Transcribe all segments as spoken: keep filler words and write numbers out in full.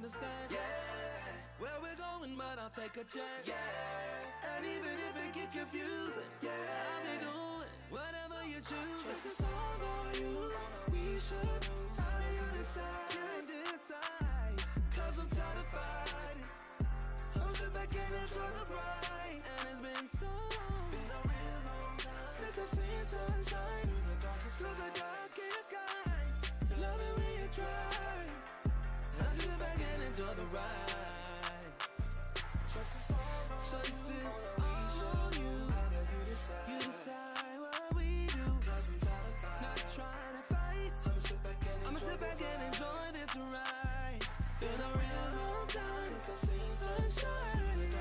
understand. Yeah, where we're going, but I'll take a chance. Yeah, and even if it get confusing, yeah, I'll be doing whatever you choose. This is all for you. We should. How do you decide? You decide. Cause I'm tired of fighting. I'm sit back and enjoy the ride. And it's been so long, been a real long time since I've seen sunshine through the darkest, through the darkest skies. Love it when you try. I sit back and enjoy the ride. Trust is all on Trust you. It all on you. You decide. You decide what we do. Cause I'm tired of fighting. Not trying to fight. I'ma sit back and enjoy, I'ma sit back and enjoy this ride. Been a real long time since I've seen sunshine.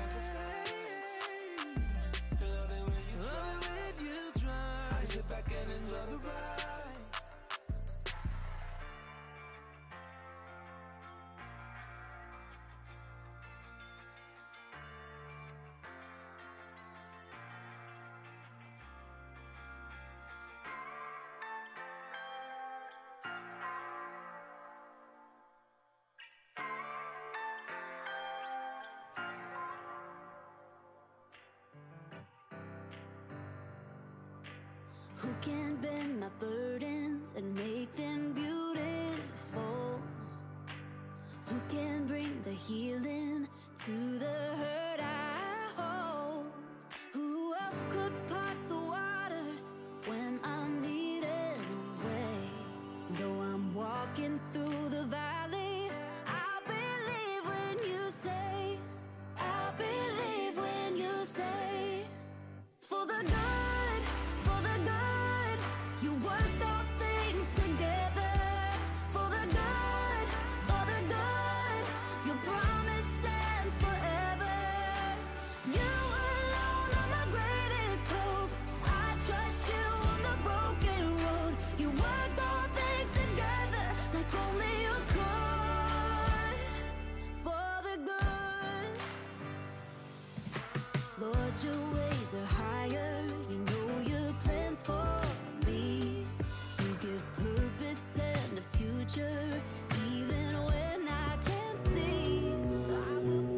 Love it when you try. Love it when you try. I sit back and enjoy the ride. Who can bend my burdens and make them beautiful? Who can bring the healing to the hurt I hold? Who else could part the waters when I'm leading away? Though I'm walking through the valley, I'll believe when you say, I'll believe when you say, for the good, for the good, you worked all things together. For the good, for the good, your promise stands forever. You alone are my greatest hope. I trust you on the broken road. You worked all things together like only you could. For the good, Lord, your ways are higher. You know your plans for me. You give purpose and a future, even when I can't see. So I will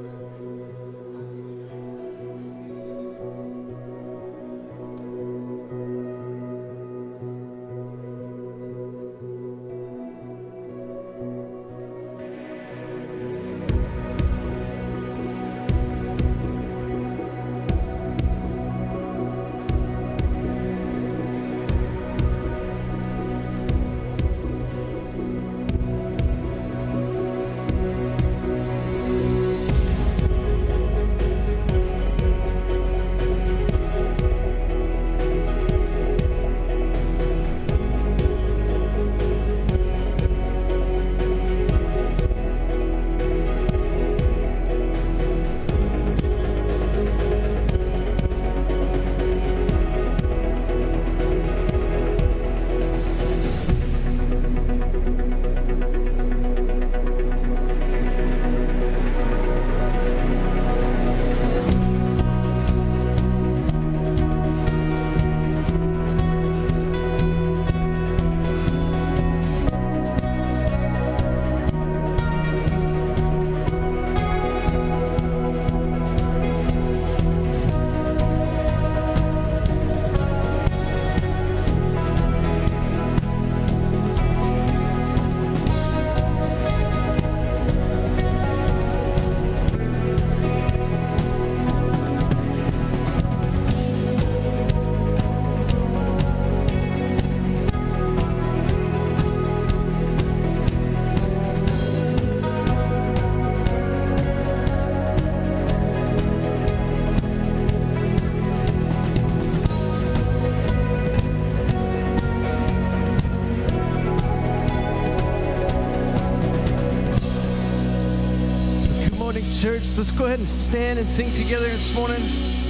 Church, let's go ahead and stand and sing together this morning.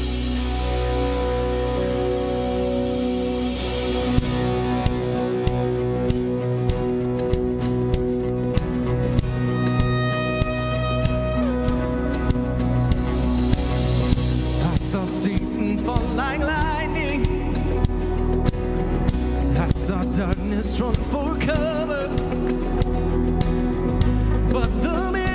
I saw Satan fall like lightning. I saw darkness run for cover, but the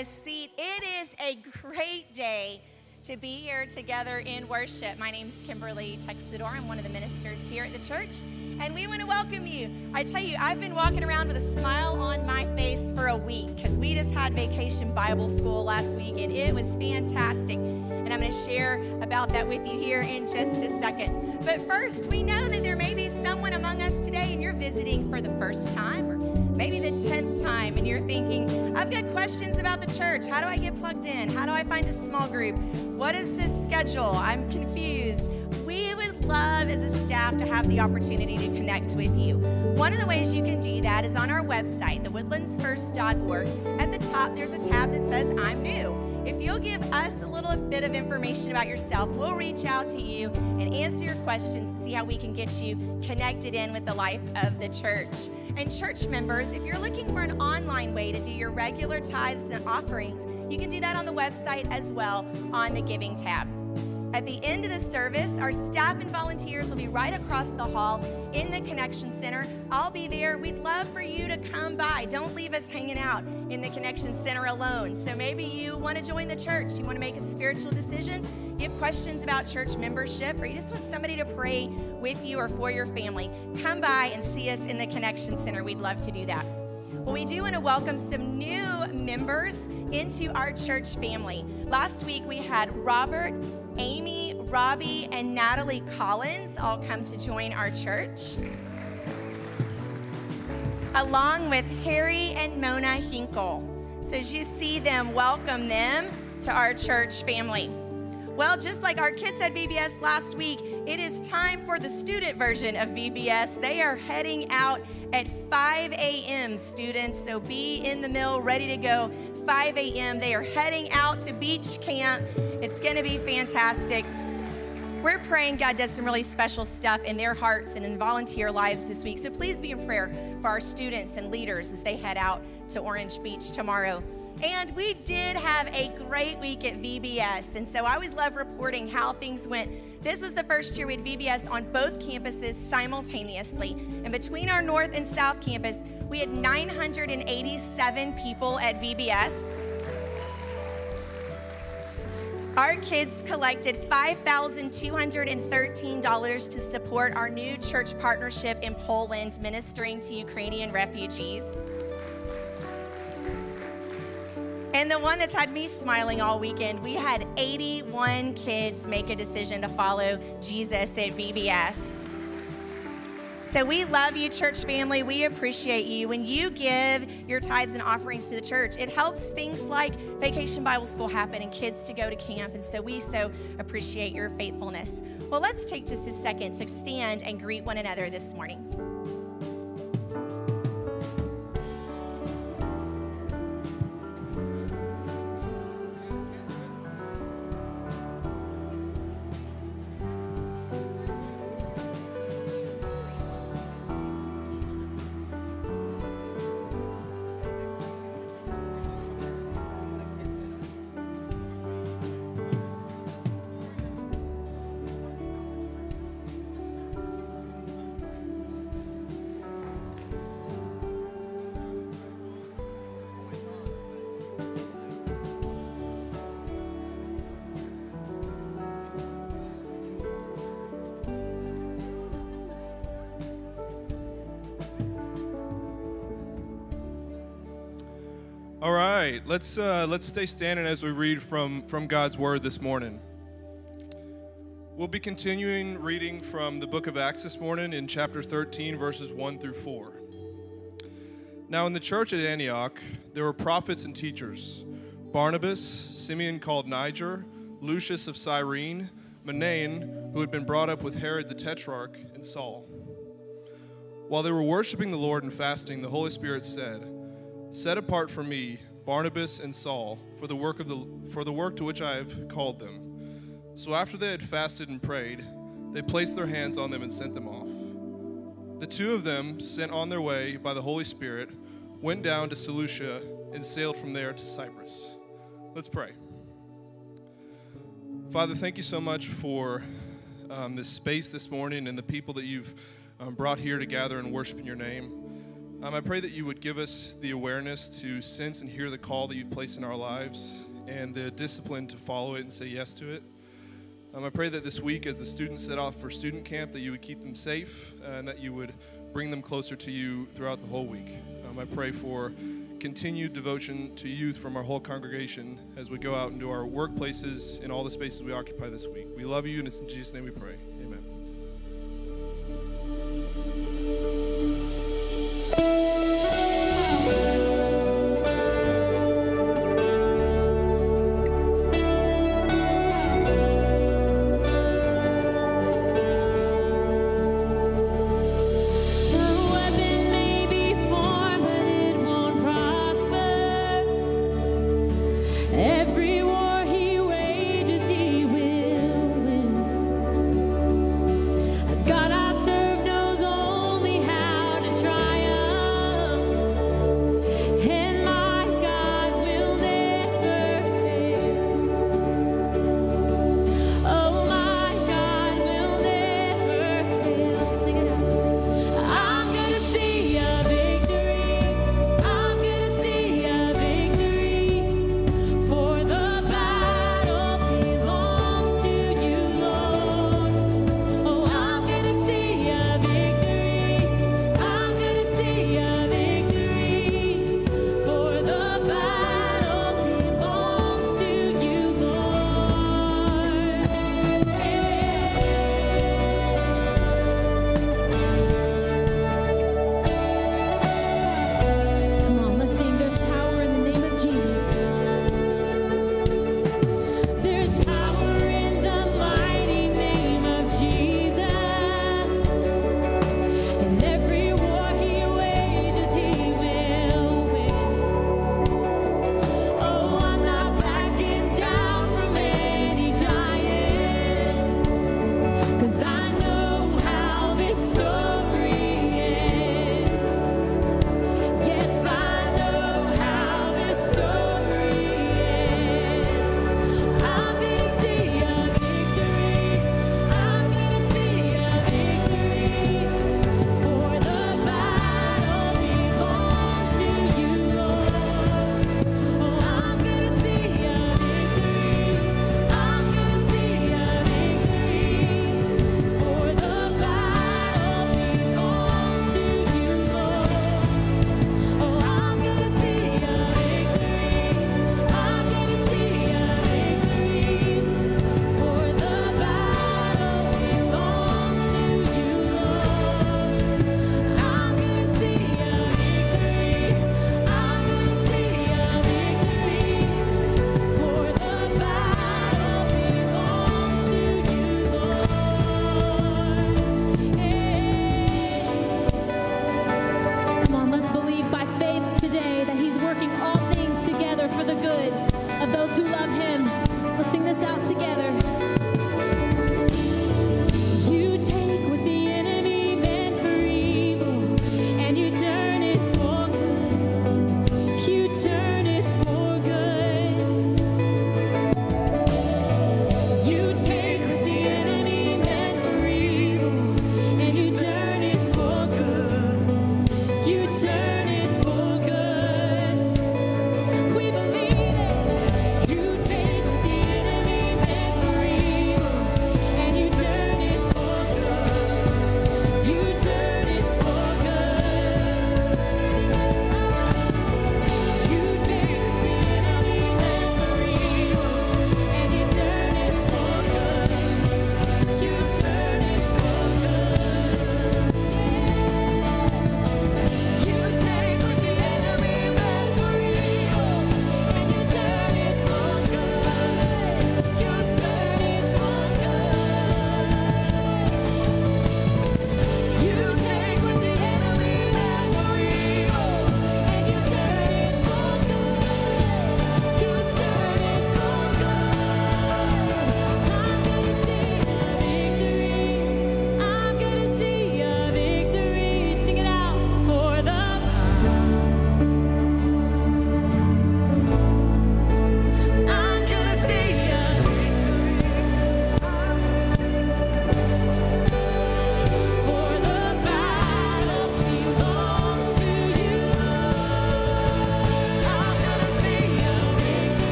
a seat. It is a great day to be here together in worship. My name is Kimberly Texador. I'm one of the ministers here at the church, and we want to welcome you. I tell you, I've been walking around with a smile on my face for a week because we just had Vacation Bible School last week, and it was fantastic. And I'm going to share about that with you here in just a second. But first, we know that there may be someone among us today, and you're visiting for the first time, or maybe the tenth time, and you're thinking, I've got questions about the church. How do I get plugged in? How do I find a small group? What is this schedule? I'm confused. We would love as a staff to have the opportunity to connect with you. One of the ways you can do that is on our website, the woodlands first dot org. At the top, there's a tab that says, I'm new. If you'll give us a little bit of information about yourself, we'll reach out to you and answer your questions and see how we can get you connected in with the life of the church. And church members, if you're looking for an online way to do your regular tithes and offerings, you can do that on the website as well on the Giving tab. At the end of the service, our staff and volunteers will be right across the hall in the Connection Center. I'll be there. We'd love for you to come by. Don't leave us hanging out in the Connection Center alone. So maybe you want to join the church. You want to make a spiritual decision. You have questions about church membership, or you just want somebody to pray with you or for your family. Come by and see us in the Connection Center. We'd love to do that. Well, we do want to welcome some new members into our church family. Last week, we had Robert, Amy, Robbie, and Natalie Collins all come to join our church, along with Harry and Mona Hinkle. So as you see them, welcome them to our church family. Well, just like our kids at V B S last week, it is time for the student version of V B S. They are heading out at five a.m., students, so be in the mill, ready to go. five a.m. They are heading out to beach camp. It's going to be fantastic. We're praying God does some really special stuff in their hearts and in volunteer lives this week. So please be in prayer for our students and leaders as they head out to Orange Beach tomorrow. And we did have a great week at V B S, and so I always love reporting how things went. This was the first year we had V B S on both campuses simultaneously, and between our North and South campus, we had nine hundred eighty-seven people at V B S. Our kids collected five thousand two hundred thirteen dollars to support our new church partnership in Poland, ministering to Ukrainian refugees. And the one that's had me smiling all weekend, we had eighty-one kids make a decision to follow Jesus at V B S. So we love you, church family. We appreciate you. When you give your tithes and offerings to the church, it helps things like Vacation Bible School happen and kids to go to camp. And so we so appreciate your faithfulness. Well, let's take just a second to stand and greet one another this morning. All right, let's uh, let's stay standing as we read from, from God's Word this morning. We'll be continuing reading from the book of Acts this morning in chapter thirteen, verses one through four. Now in the church at Antioch, there were prophets and teachers, Barnabas, Simeon called Niger, Lucius of Cyrene, Manaen, who had been brought up with Herod the Tetrarch, and Saul. While they were worshiping the Lord and fasting, the Holy Spirit said, "Set apart for me Barnabas and Saul for the work of the for the work to which I have called them." So after they had fasted and prayed, they placed their hands on them and sent them off. The two of them, sent on their way by the Holy Spirit, went down to Seleucia and sailed from there to Cyprus. Let's pray. Father, thank you so much for um, this space this morning and the people that you've um, brought here to gather and worship in your name. Um, I pray that you would give us the awareness to sense and hear the call that you've placed in our lives and the discipline to follow it and say yes to it. Um, I pray that this week, as the students set off for student camp, that you would keep them safe uh, and that you would bring them closer to you throughout the whole week. Um, I pray for continued devotion to youth from our whole congregation as we go out into our workplaces and all the spaces we occupy this week. We love you, and it's in Jesus' name we pray. Amen. Every war he wages, he will win.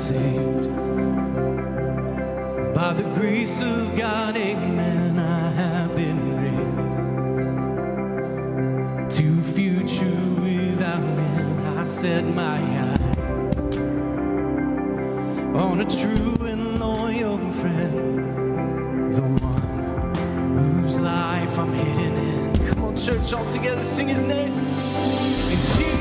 saved. By the grace of God, amen, I have been raised to future without end. I set my eyes on a true and loyal friend, the one whose life I'm hidden in. Come on, church, all together, sing his name. And Jesus.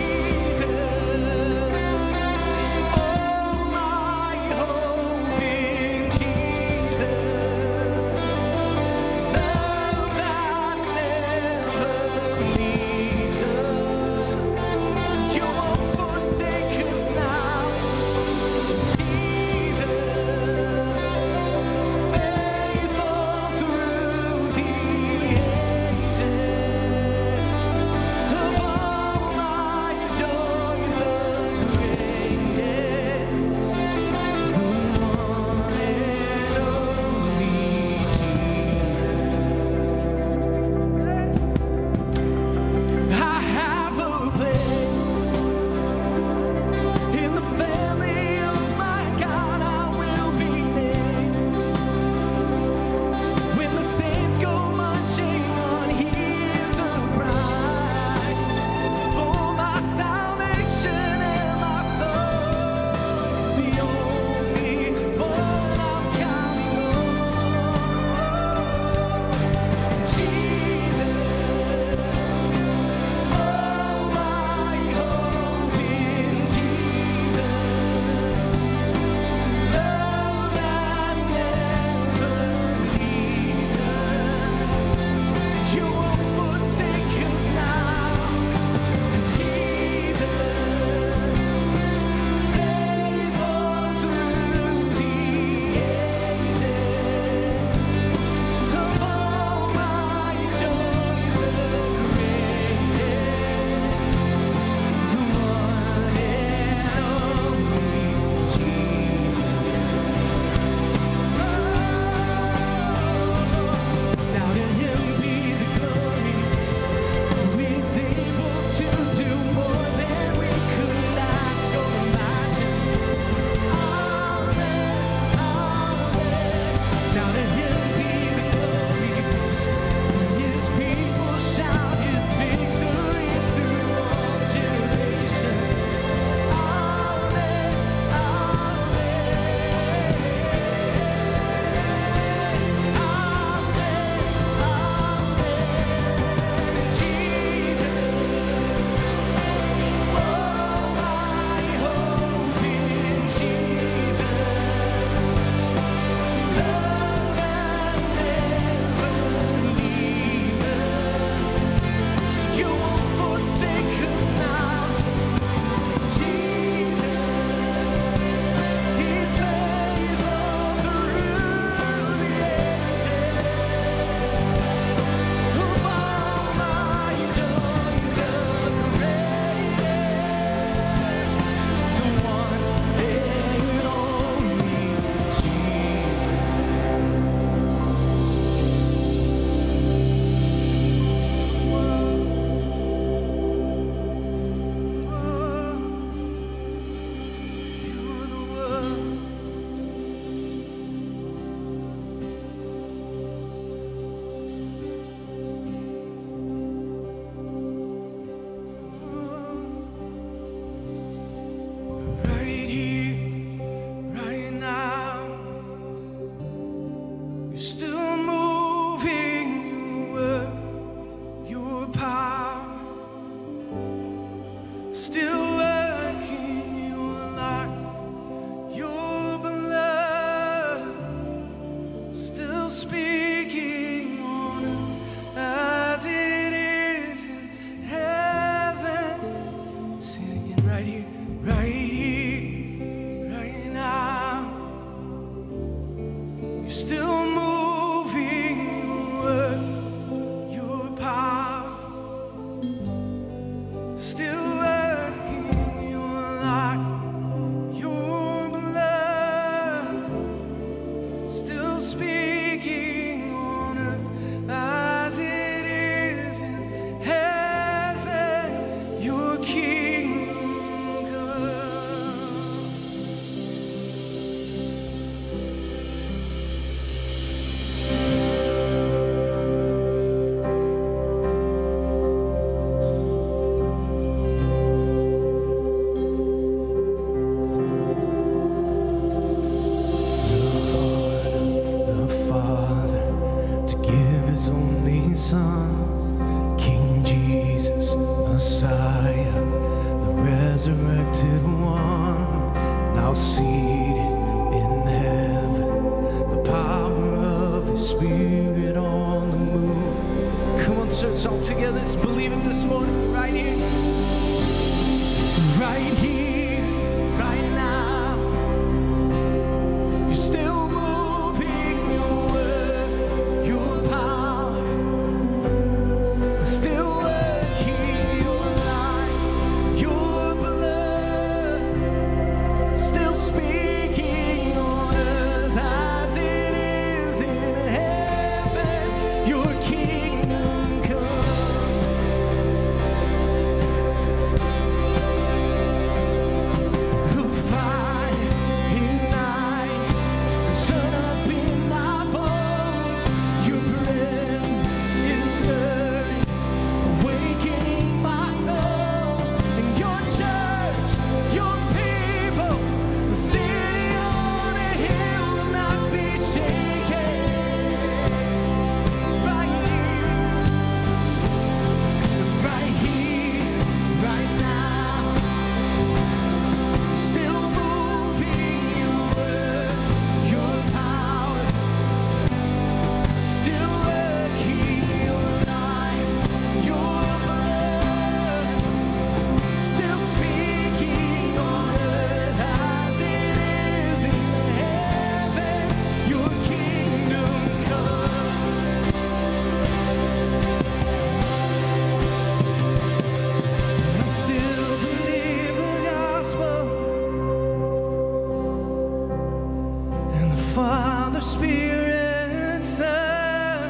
Father, Spirit, Son.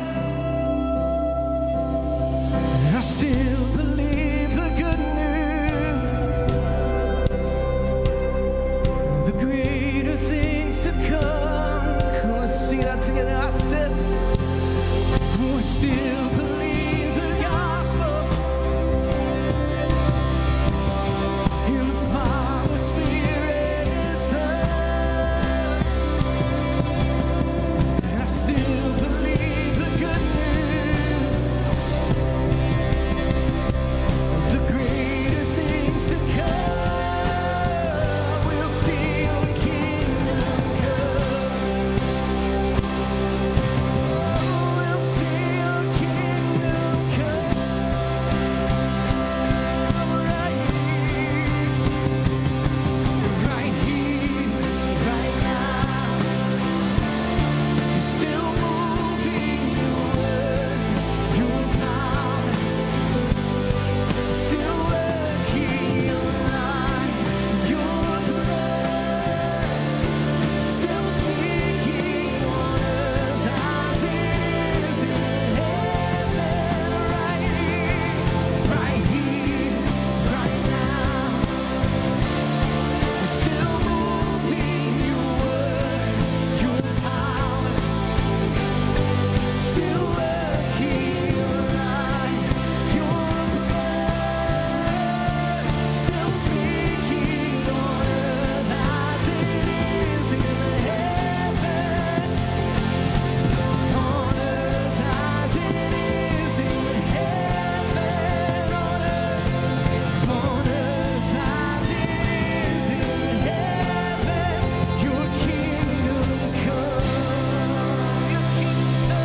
I still believe the good news, the greater things to come. Come on, let's sing it out together. I still, I still believe the gospel in the Father, Spirit, Son. And I still believe the good news, the greater things to come. We'll see your kingdom come. Oh, we'll see your kingdom come right here, right here, right now. You're still moving your word, your power, still working your life, your blood, still speaking on earth as it is in heaven, right here, right here, right now. You're still moving your word, your power, still working your life, your blood, still speaking on earth as it is in heaven, on earth as it is in heaven, on earth, on earth as it is in heaven. Your kingdom come, your kingdom.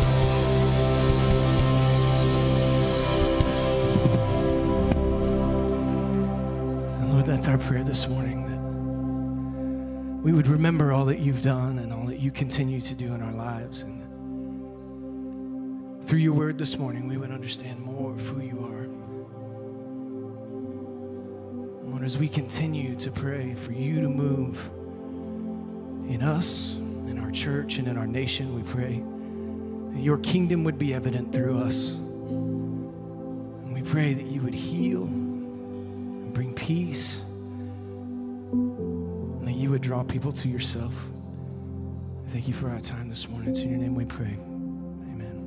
And Lord, that's our prayer this morning, that we would remember all that you've done and all that you continue to do in our lives. And that through your word this morning, we would understand more of who you are. Lord, as we continue to pray for you to move in us, in our church, and in our nation, we pray that your kingdom would be evident through us. And we pray that you would heal and bring peace, and that you would draw people to yourself. Thank you for our time this morning. It's in your name we pray. Amen.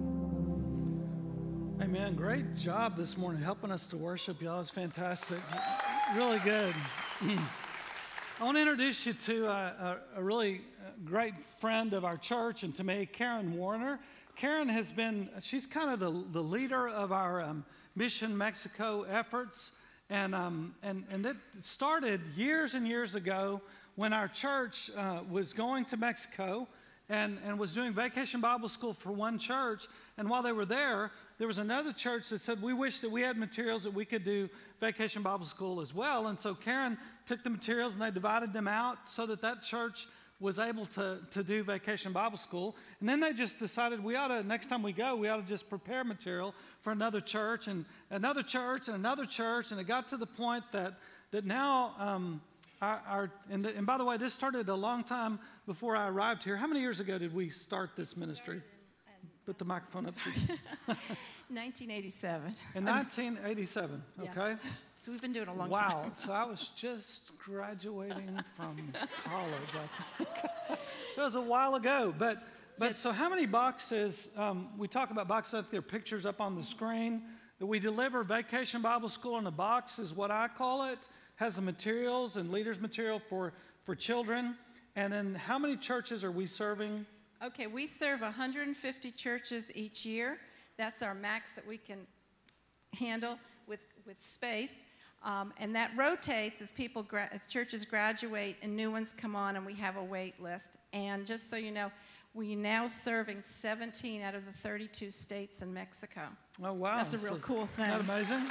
Amen. Great job this morning helping us to worship, y'all. It's fantastic. Really good. I want to introduce you to a, a, a really great friend of our church and to me, Karen Warner. Karen has been, she's kind of the, the leader of our um, Mission Mexico efforts. And, um, and, and that started years and years ago when our church uh, was going to Mexico and, and was doing Vacation Bible School for one church. And while they were there, there was another church that said, we wish that we had materials that we could do Vacation Bible School as well. And so Karen took the materials and they divided them out so that that church was able to, to do Vacation Bible School. And then they just decided we ought to, next time we go, we ought to just prepare material for another church and another church and another church. And it got to the point that, that now, um, our, our and, the, and by the way, this started a long time before I arrived here. How many years ago did we start this ministry? Put the microphone up to you. nineteen eighty-seven. In nineteen eighty-seven, okay? Yes. So we've been doing it a long wow. time. Wow, so I was just graduating from college, I think. It was a while ago, but but so how many boxes, um, we talk about boxes, I think there are pictures up on the screen, that we deliver Vacation Bible School in a box is what I call it, has the materials and leaders material for, for children. And then how many churches are we serving? Okay, we serve one hundred fifty churches each year. That's our max that we can handle with, with space. Um, and that rotates as people, gra- as churches graduate and new ones come on, and we have a wait list. And just so you know, we're now serving seventeen out of the thirty-two states in Mexico. Oh, wow. That's a real So, cool thing. Isn't that amazing?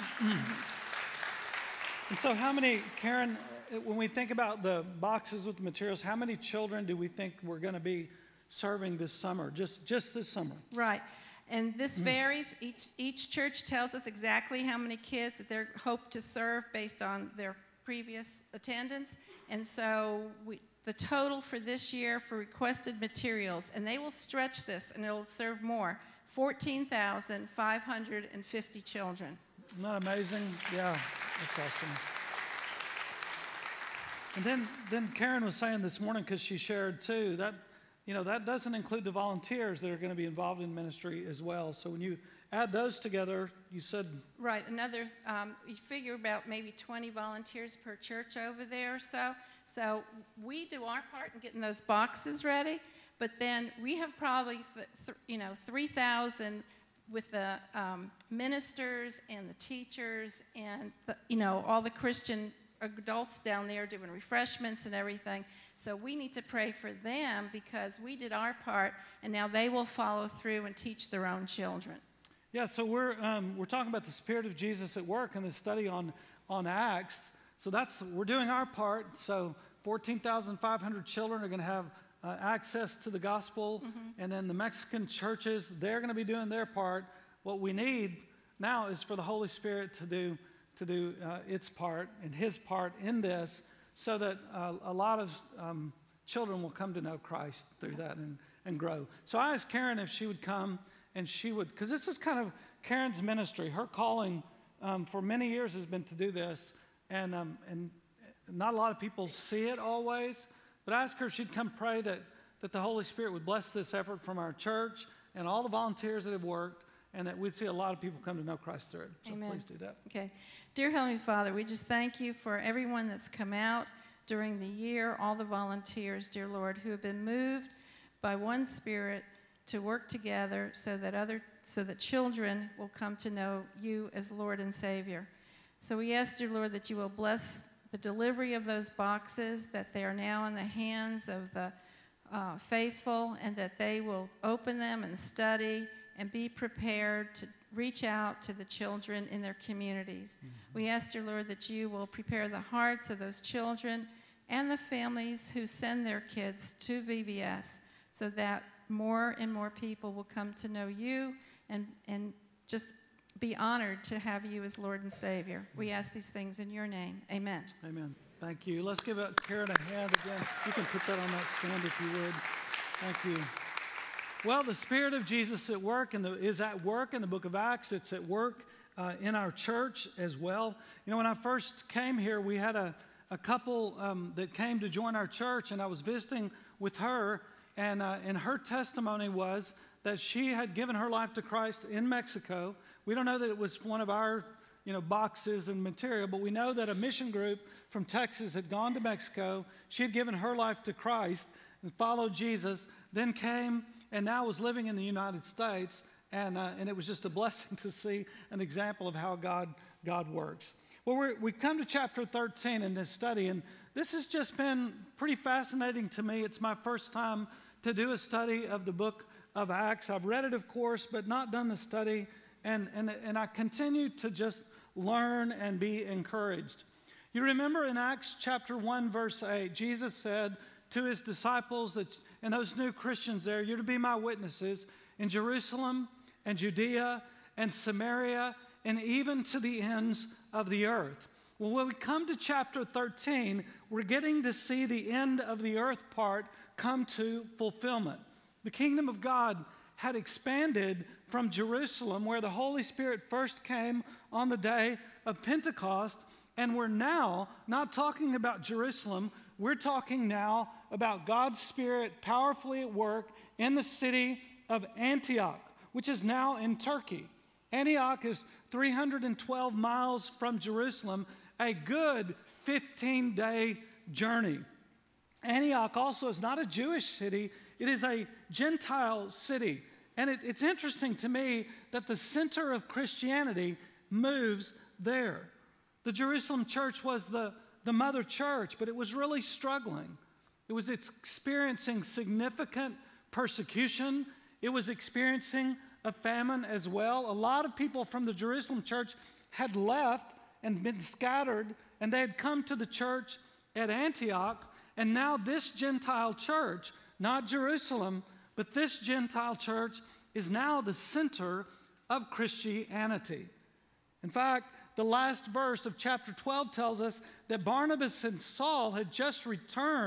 And so how many, Karen, when we think about the boxes with materials, how many children do we think we're going to be serving this summer, just, just this summer? Right. And this varies. Each, each church tells us exactly how many kids that they hope to serve based on their previous attendance. And so we, the total for this year for requested materials, and they will stretch this and it'll serve more, fourteen thousand five hundred fifty children. Isn't that amazing? Yeah, that's awesome. And then, then Karen was saying this morning, because she shared too, that, you know, that doesn't include the volunteers that are going to be involved in ministry as well. So when you add those together, you said... Right, another, um, you figure about maybe twenty volunteers per church over there or so. So we do our part in getting those boxes ready, but then we have probably, th th you know, three thousand with the um, ministers and the teachers and, the, you know, all the Christian adults down there doing refreshments and everything. So we need to pray for them because we did our part, and now they will follow through and teach their own children. Yeah, so we're, um, we're talking about the Spirit of Jesus at work in the study on, on Acts. So that's, we're doing our part. So fourteen thousand five hundred children are going to have uh, access to the gospel. Mm-hmm. And then the Mexican churches, they're going to be doing their part. What we need now is for the Holy Spirit to do to do uh, its part and his part in this, so that uh, a lot of um, children will come to know Christ through that and, and grow. So I asked Karen if she would come, and she would, because this is kind of Karen's ministry. Her calling um, for many years has been to do this, and, um, and not a lot of people see it always, but I asked her if she'd come pray that, that the Holy Spirit would bless this effort from our church and all the volunteers that have worked, and that we'd see a lot of people come to know Christ through it. So Amen. Please do that. Okay. Dear Heavenly Father, we just thank you for everyone that's come out during the year, all the volunteers, dear Lord, who have been moved by one Spirit to work together so that other, so that children will come to know you as Lord and Savior. So we ask, dear Lord, that you will bless the delivery of those boxes, that they are now in the hands of the uh, faithful, and that they will open them and study and be prepared to reach out to the children in their communities. Mm-hmm. We ask, dear Lord, that you will prepare the hearts of those children and the families who send their kids to V B S, so that more and more people will come to know you and, and just be honored to have you as Lord and Savior. We ask these things in your name. Amen. Amen. Thank you. Let's give Karen a hand again. You can put that on that stand if you would. Thank you. Well, the Spirit of Jesus at work in the, is at work in the book of Acts. It's at work uh, in our church as well. You know, when I first came here, we had a, a couple um, that came to join our church, and I was visiting with her, and, uh, and her testimony was that she had given her life to Christ in Mexico. We don't know that it was one of our, you know, boxes and material, but we know that a mission group from Texas had gone to Mexico. She had given her life to Christ and followed Jesus, then came and now was living in the United States, and, uh, and it was just a blessing to see an example of how God, God works. Well, we're, we come to chapter thirteen in this study, and this has just been pretty fascinating to me. It's my first time to do a study of the book of Acts. I've read it, of course, but not done the study, and, and, and I continue to just learn and be encouraged. You remember in Acts chapter one, verse eight, Jesus said to his disciples that, and those new Christians there, you're to be my witnesses in Jerusalem and Judea and Samaria and even to the ends of the earth. Well, when we come to chapter thirteen, we're getting to see the end of the earth part come to fulfillment. The kingdom of God had expanded from Jerusalem, where the Holy Spirit first came on the day of Pentecost, and we're now not talking about Jerusalem. We're talking now about God's Spirit powerfully at work in the city of Antioch, which is now in Turkey. Antioch is three hundred twelve miles from Jerusalem, a good fifteen-day journey. Antioch also is not a Jewish city. It is a Gentile city. And it, it's interesting to me that the center of Christianity moves there. The Jerusalem church was the the mother church, but it was really struggling. It was experiencing significant persecution. It was experiencing a famine as well. A lot of people from the Jerusalem church had left and been scattered, and they had come to the church at Antioch, and now this Gentile church, not Jerusalem, but this Gentile church is now the center of Christianity. In fact, the last verse of chapter twelve tells us that Barnabas and Saul had just returned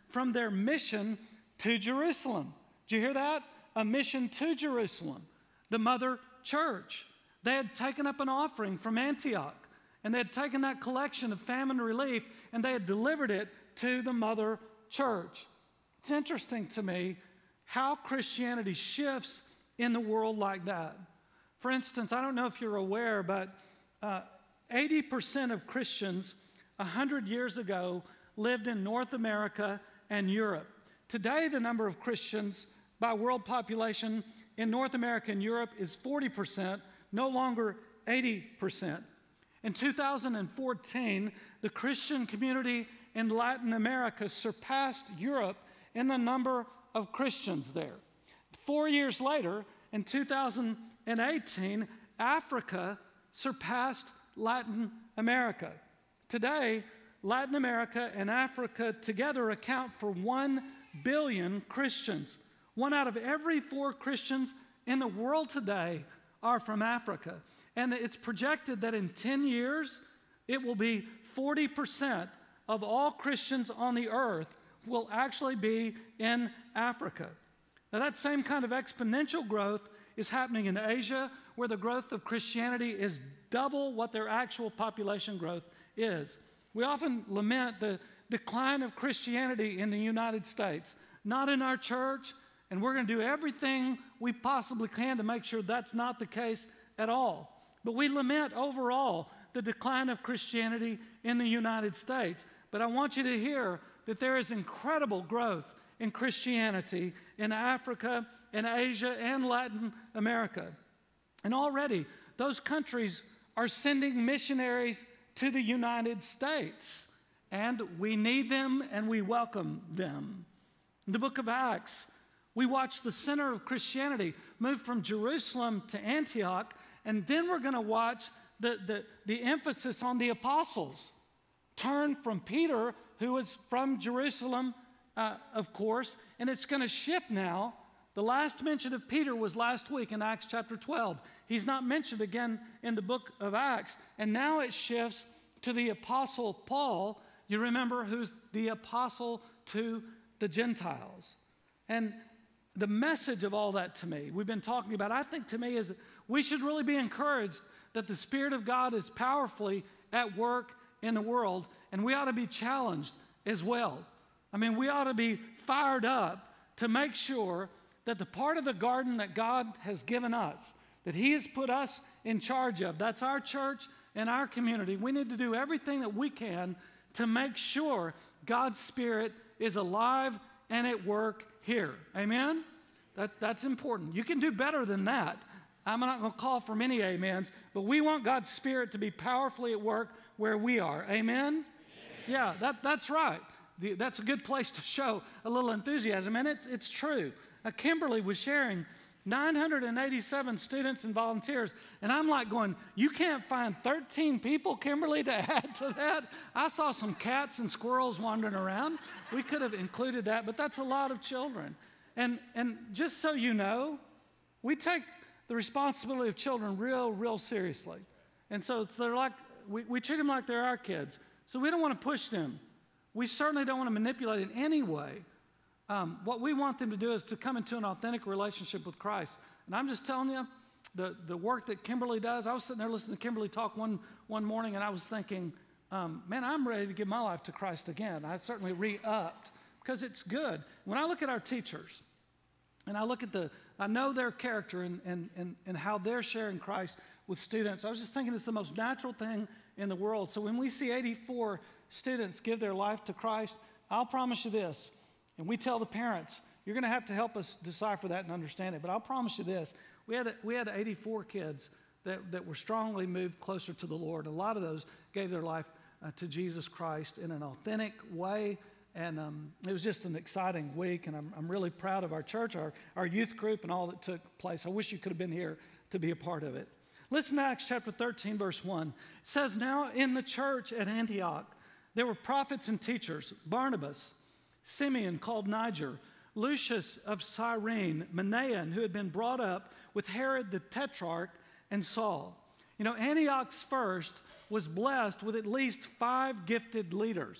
from their mission to Jerusalem. Did you hear that? A mission to Jerusalem, the mother church. They had taken up an offering from Antioch, and they had taken that collection of famine relief, and they had delivered it to the mother church. It's interesting to me how Christianity shifts in the world like that. For instance, I don't know if you're aware, but uh, eighty percent of Christians one hundred years ago lived in North America and Europe. Today, the number of Christians by world population in North America and Europe is forty percent, no longer eighty percent. In two thousand fourteen, the Christian community in Latin America surpassed Europe in the number of Christians there. Four years later, in two thousand eighteen, Africa surpassed Latin America. Today, Latin America and Africa together account for one billion Christians. One out of every four Christians in the world today are from Africa. And it's projected that in ten years, it will be forty percent of all Christians on the earth will actually be in Africa. Now, that same kind of exponential growth is happening in Asia, where the growth of Christianity is double what their actual population growth is. We often lament the decline of Christianity in the United States, not in our church, and we're going to do everything we possibly can to make sure that's not the case at all. But we lament overall the decline of Christianity in the United States. But I want you to hear that there is incredible growth in Christianity in Africa and Asia and Latin America. And already those countries are sending missionaries to the United States. And we need them and we welcome them. In the book of Acts, we watch the center of Christianity move from Jerusalem to Antioch, and then we're going to watch the, the, the emphasis on the apostles turn from Peter, who was from Jerusalem, uh, of course, and it's going to shift now. The last mention of Peter was last week in Acts chapter twelve. He's not mentioned again in the book of Acts, and now it shifts to the apostle Paul. You remember, who's the apostle to the Gentiles. And the message of all that to me, we've been talking about, I think to me is we should really be encouraged that the Spirit of God is powerfully at work in the world, and we ought to be challenged as well. I mean, we ought to be fired up to make sure that the part of the garden that God has given us, that He has put us in charge of, that's our church and our community. We need to do everything that we can to make sure God's Spirit is alive and at work here. Amen? That, that's important. You can do better than that. I'm not going to call for many amens, but we want God's Spirit to be powerfully at work where we are. Amen? Amen. Yeah, that, that's right. The, that's a good place to show a little enthusiasm, and it, it's true. Uh, Kimberly was sharing nine hundred eighty-seven students and volunteers, and I'm like going, you can't find thirteen people, Kimberly, to add to that? I saw some cats and squirrels wandering around. We could have included that, but that's a lot of children. And, and just so you know, we take the responsibility of children real, real seriously. And so it's, they're like, we, we treat them like they're our kids. So we don't want to push them. We certainly don't want to manipulate in any way. Um, what we want them to do is to come into an authentic relationship with Christ. And I'm just telling you, the, the work that Kimberly does, I was sitting there listening to Kimberly talk one, one morning, and I was thinking, um, man, I'm ready to give my life to Christ again. I certainly re-upped because it's good. When I look at our teachers, and I look at the, I know their character and, and, and, and how they're sharing Christ with students, I was just thinking it's the most natural thing in the world. So when we see eighty-four students give their life to Christ, I'll promise you this, and we tell the parents, you're going to have to help us decipher that and understand it, but I'll promise you this, we had, we had eighty-four kids that, that were strongly moved closer to the Lord. A lot of those gave their life uh, to Jesus Christ in an authentic way, and um, it was just an exciting week, and I'm, I'm really proud of our church, our, our youth group, and all that took place. I wish you could have been here to be a part of it. Listen to Acts chapter thirteen, verse one. It says, now in the church at Antioch, there were prophets and teachers, Barnabas, Simeon called Niger, Lucius of Cyrene, Manaen, who had been brought up with Herod the Tetrarch, and Saul. You know, Antioch's first was blessed with at least five gifted leaders.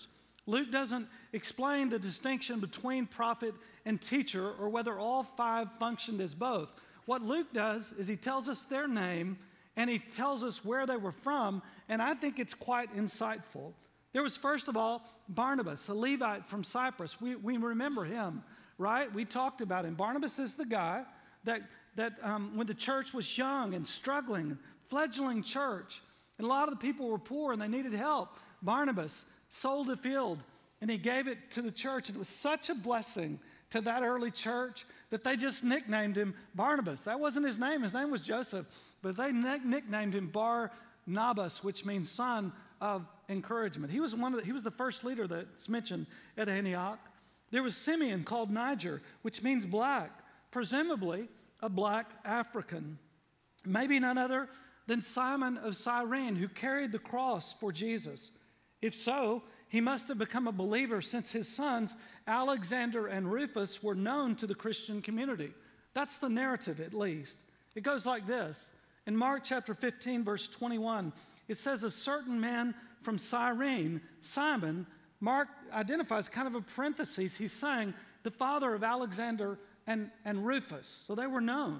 Luke doesn't explain the distinction between prophet and teacher or whether all five functioned as both. What Luke does is he tells us their name and he tells us where they were from, and I think it's quite insightful. There was, first of all, Barnabas, a Levite from Cyprus. We, we remember him, right? We talked about him. Barnabas is the guy that, that um, when the church was young and struggling, fledgling church, and a lot of the people were poor and they needed help, Barnabas sold a field and he gave it to the church. And it was such a blessing to that early church that they just nicknamed him Barnabas. That wasn't his name. His name was Joseph, but they nicknamed him Bar-Nabas, which means son of encouragement. He was one of the, he was the first leader that's mentioned at Antioch. There was Simeon called Niger, which means black, presumably a black African. Maybe none other than Simon of Cyrene, who carried the cross for Jesus. If so, he must have become a believer since his sons, Alexander and Rufus, were known to the Christian community. That's the narrative, at least. It goes like this. In Mark chapter fifteen, verse twenty-one, it says, a certain man from Cyrene, Simon, Mark identifies kind of a parenthesis. He's saying the father of Alexander and, and Rufus. So they were known.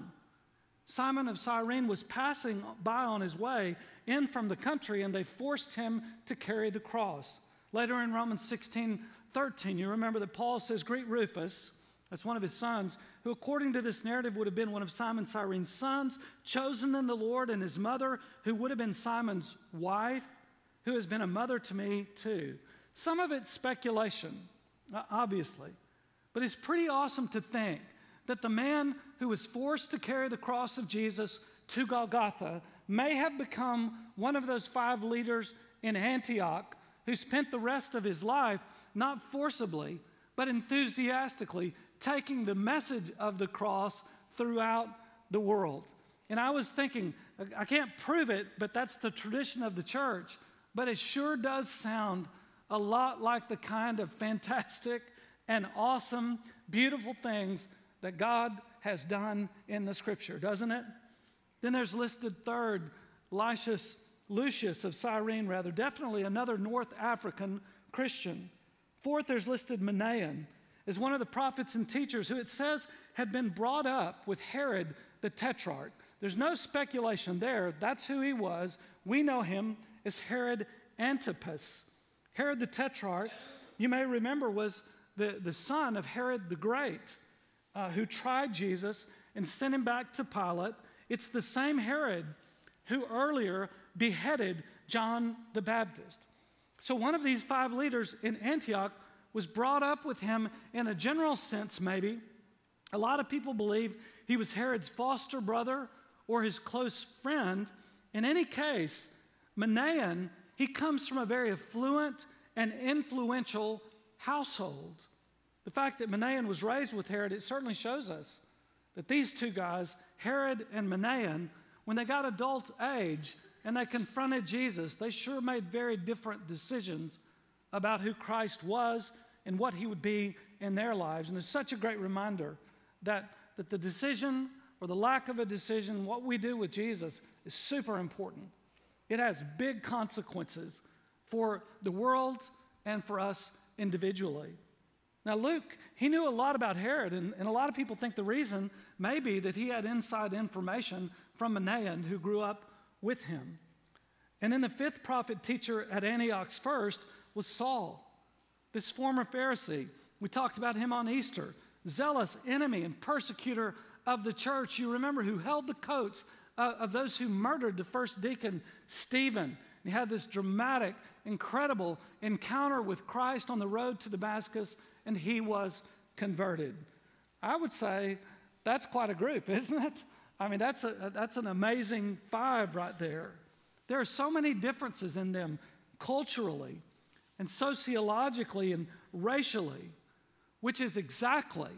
Simon of Cyrene was passing by on his way in from the country, and they forced him to carry the cross. Later in Romans sixteen thirteen, you remember that Paul says, greet Rufus, that's one of his sons, who according to this narrative would have been one of Simon Cyrene's sons, chosen in the Lord, and his mother, who would have been Simon's wife, who has been a mother to me too. Some of it's speculation, obviously, but it's pretty awesome to think that the man who was forced to carry the cross of Jesus to Golgotha may have become one of those five leaders in Antioch who spent the rest of his life not forcibly, but enthusiastically taking the message of the cross throughout the world. And I was thinking, I can't prove it, but that's the tradition of the church, but it sure does sound a lot like the kind of fantastic and awesome, beautiful things that God has done in the scripture, doesn't it? Then there's listed third, Lysias, Lucius of Cyrene, rather, definitely another North African Christian. Fourth, there's listed Manaen as one of the prophets and teachers who it says had been brought up with Herod the Tetrarch. There's no speculation there. That's who he was. We know him as Herod Antipas. Herod the Tetrarch, you may remember, was the, the son of Herod the Great, uh, who tried Jesus and sent him back to Pilate. It's the same Herod who earlier beheaded John the Baptist. So one of these five leaders in Antioch was brought up with him in a general sense, maybe. A lot of people believe he was Herod's foster brother or his close friend. In any case, Manaen, he comes from a very affluent and influential household. The fact that Manaen was raised with Herod, it certainly shows us that these two guys, Herod and Manaen, when they got adult age and they confronted Jesus, they sure made very different decisions about who Christ was and what he would be in their lives. And it's such a great reminder that, that the decision or the lack of a decision, what we do with Jesus, is super important. It has big consequences for the world and for us individually. Now, Luke, he knew a lot about Herod, and, and a lot of people think the reason may be that he had inside information from Manaen, who grew up with him. And then the fifth prophet teacher at Antioch's first was Saul, this former Pharisee. We talked about him on Easter, zealous enemy and persecutor of the church. You remember, who held the coats uh, of those who murdered the first deacon, Stephen. He had this dramatic, incredible encounter with Christ on the road to Damascus, and he was converted. I would say that's quite a group, isn't it? I mean, that's, a, that's an amazing five right there. There are so many differences in them culturally and sociologically and racially, which is exactly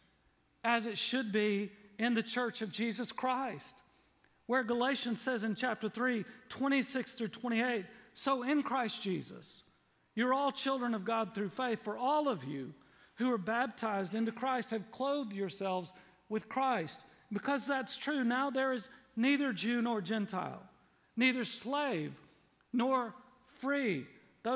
as it should be in the church of Jesus Christ, where Galatians says in chapter three, twenty-six through twenty-eight, so in Christ Jesus, you're all children of God through faith, for all of you who are baptized into Christ have clothed yourselves with Christ. Because that's true, now there is neither Jew nor Gentile, neither slave nor free. Those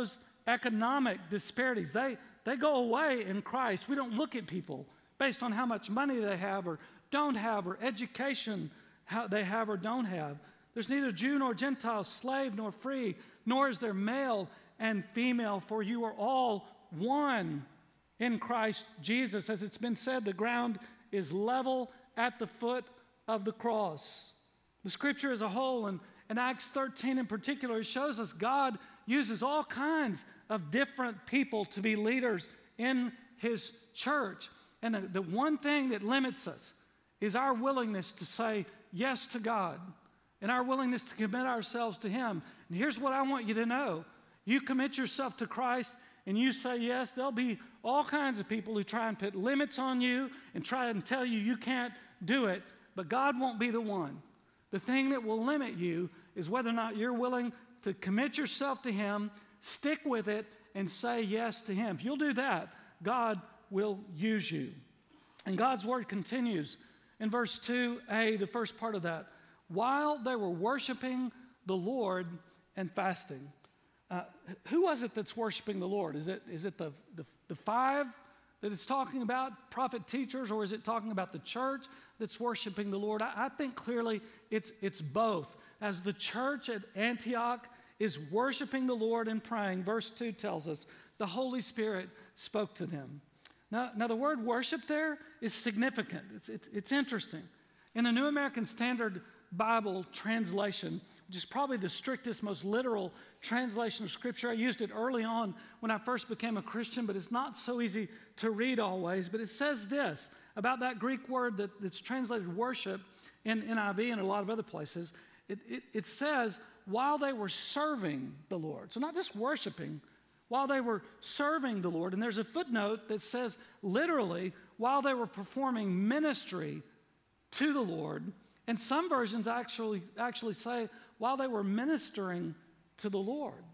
economic disparities. They, they go away in Christ. We don't look at people based on how much money they have or don't have, or education how they have or don't have. There's neither Jew nor Gentile, slave nor free, nor is there male and female, for you are all one in Christ Jesus. As it's been said, the ground is level at the foot of the cross. The scripture as a whole, and in Acts thirteen in particular, it shows us God uses all kinds of different people to be leaders in his church. And the, the one thing that limits us is our willingness to say yes to God and our willingness to commit ourselves to him. And here's what I want you to know. You commit yourself to Christ and you say yes, there'll be all kinds of people who try and put limits on you and try and tell you you can't do it, but God won't be the one. The thing that will limit you is whether or not you're willing to commit yourself to him, stick with it, and say yes to him. If you'll do that, God will use you. And God's word continues in verse two a, the first part of that. While they were worshiping the Lord and fasting. Uh, who was it that's worshiping the Lord? Is it, is it the, the, the five that it's talking about, prophet teachers, or is it talking about the church that's worshiping the Lord? I, I think clearly it's, it's both. As the church at Antioch is worshiping the Lord and praying, verse two tells us, the Holy Spirit spoke to them. Now, now the word worship there is significant. It's, it's, it's interesting. In the New American Standard Bible translation, which is probably the strictest, most literal translation of Scripture. I used it early on when I first became a Christian, but it's not so easy to read always. But it says this about that Greek word that, that's translated worship in N I V and a lot of other places. It, it, it says, while they were serving the Lord. So not just worshiping, while they were serving the Lord. And there's a footnote that says, literally, while they were performing ministry to the Lord. And some versions actually, actually say, while they were ministering to the Lord.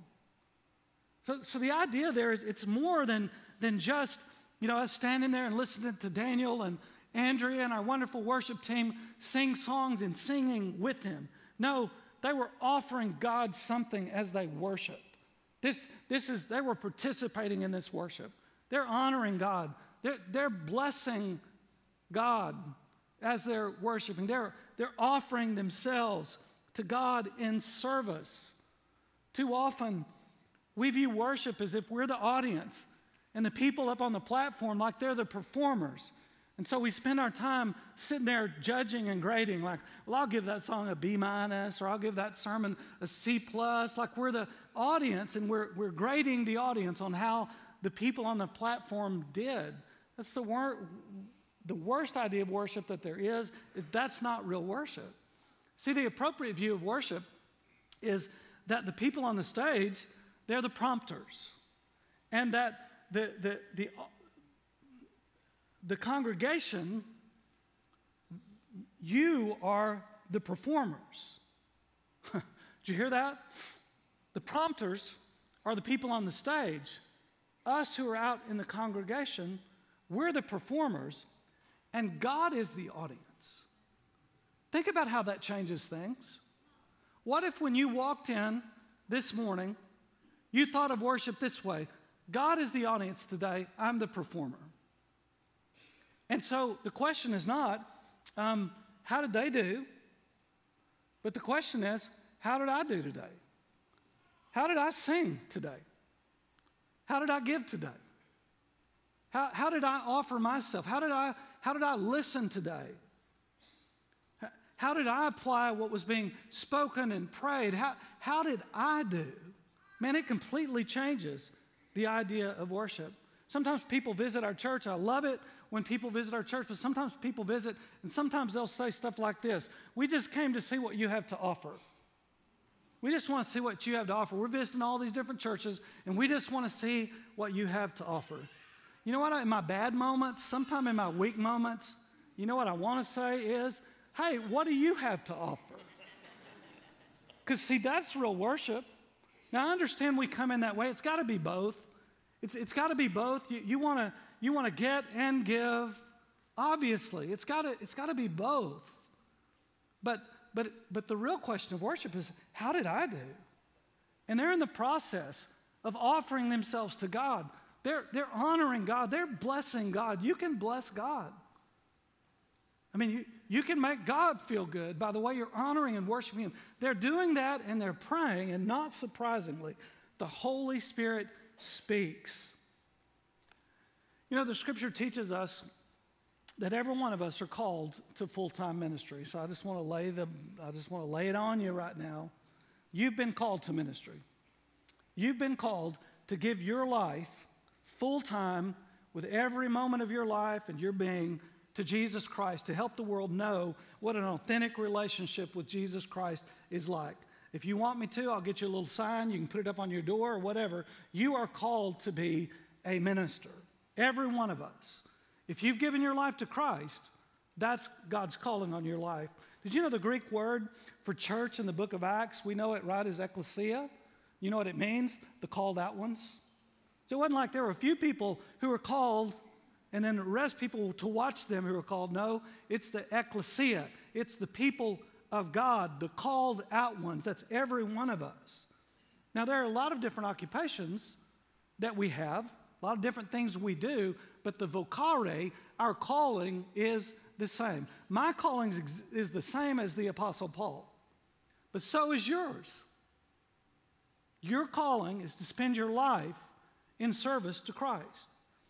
So, so the idea there is it's more than, than just, you know, us standing there and listening to Daniel and Andrea and our wonderful worship team sing songs and singing with him. No, they were offering God something as they worshiped. This, this is, they were participating in this worship. They're honoring God. They're, they're blessing God as they're worshiping. They're, they're offering themselves to God in service. Too often, we view worship as if we're the audience and the people up on the platform like they're the performers. And so we spend our time sitting there judging and grading like, well, I'll give that song a B minus, or I'll give that sermon a C plus. Like we're the audience and we're, we're grading the audience on how the people on the platform did. That's the, wor- the worst idea of worship that there is. That's not real worship. See, the appropriate view of worship is that the people on the stage, they're the prompters. And that the, the, the, the congregation, you are the performers. Did you hear that? The prompters are the people on the stage. Us who are out in the congregation, we're the performers, and God is the audience. Think about how that changes things. What if when you walked in this morning, you thought of worship this way? God is the audience today, I'm the performer. And so the question is not, um, how did they do? But the question is, how did I do today? How did I sing today? How did I give today? How, how did I offer myself? How did I, how did I listen today? How did I apply what was being spoken and prayed? How, how did I do? Man, it completely changes the idea of worship. Sometimes people visit our church. I love it when people visit our church, but sometimes people visit and sometimes they'll say stuff like this. We just came to see what you have to offer. We just want to see what you have to offer. We're visiting all these different churches and we just want to see what you have to offer. You know what? In my bad moments, sometime in my weak moments, you know what I want to say is, hey, what do you have to offer? Because, see, that's real worship. Now, I understand we come in that way. It's got to be both. It's, it's got to be both. You, you want to you want to get and give, obviously. It's got to it's got to be both. But, but, but the real question of worship is, how did I do? And they're in the process of offering themselves to God. They're, they're honoring God. They're blessing God. You can bless God. I mean, you, you can make God feel good by the way you're honoring and worshiping Him. They're doing that and they're praying, and not surprisingly, the Holy Spirit speaks. You know, the Scripture teaches us that every one of us are called to full-time ministry. So I just want to lay the, I just want to lay it on you right now. You've been called to ministry. You've been called to give your life full-time with every moment of your life and your being to Jesus Christ, to help the world know what an authentic relationship with Jesus Christ is like. If you want me to, I'll get you a little sign. You can put it up on your door or whatever. You are called to be a minister. Every one of us. If you've given your life to Christ, that's God's calling on your life. Did you know the Greek word for church in the book of Acts? We know it right as ecclesia. You know what it means? The called out ones. So it wasn't like there were a few people who were called and then the rest people to watch them who were called. No, it's the ecclesia. It's the people of God, the called out ones. That's every one of us. Now, there are a lot of different occupations that we have, a lot of different things we do, but the vocare, our calling, is the same. My calling is, is the same as the Apostle Paul, but so is yours. Your calling is to spend your life in service to Christ.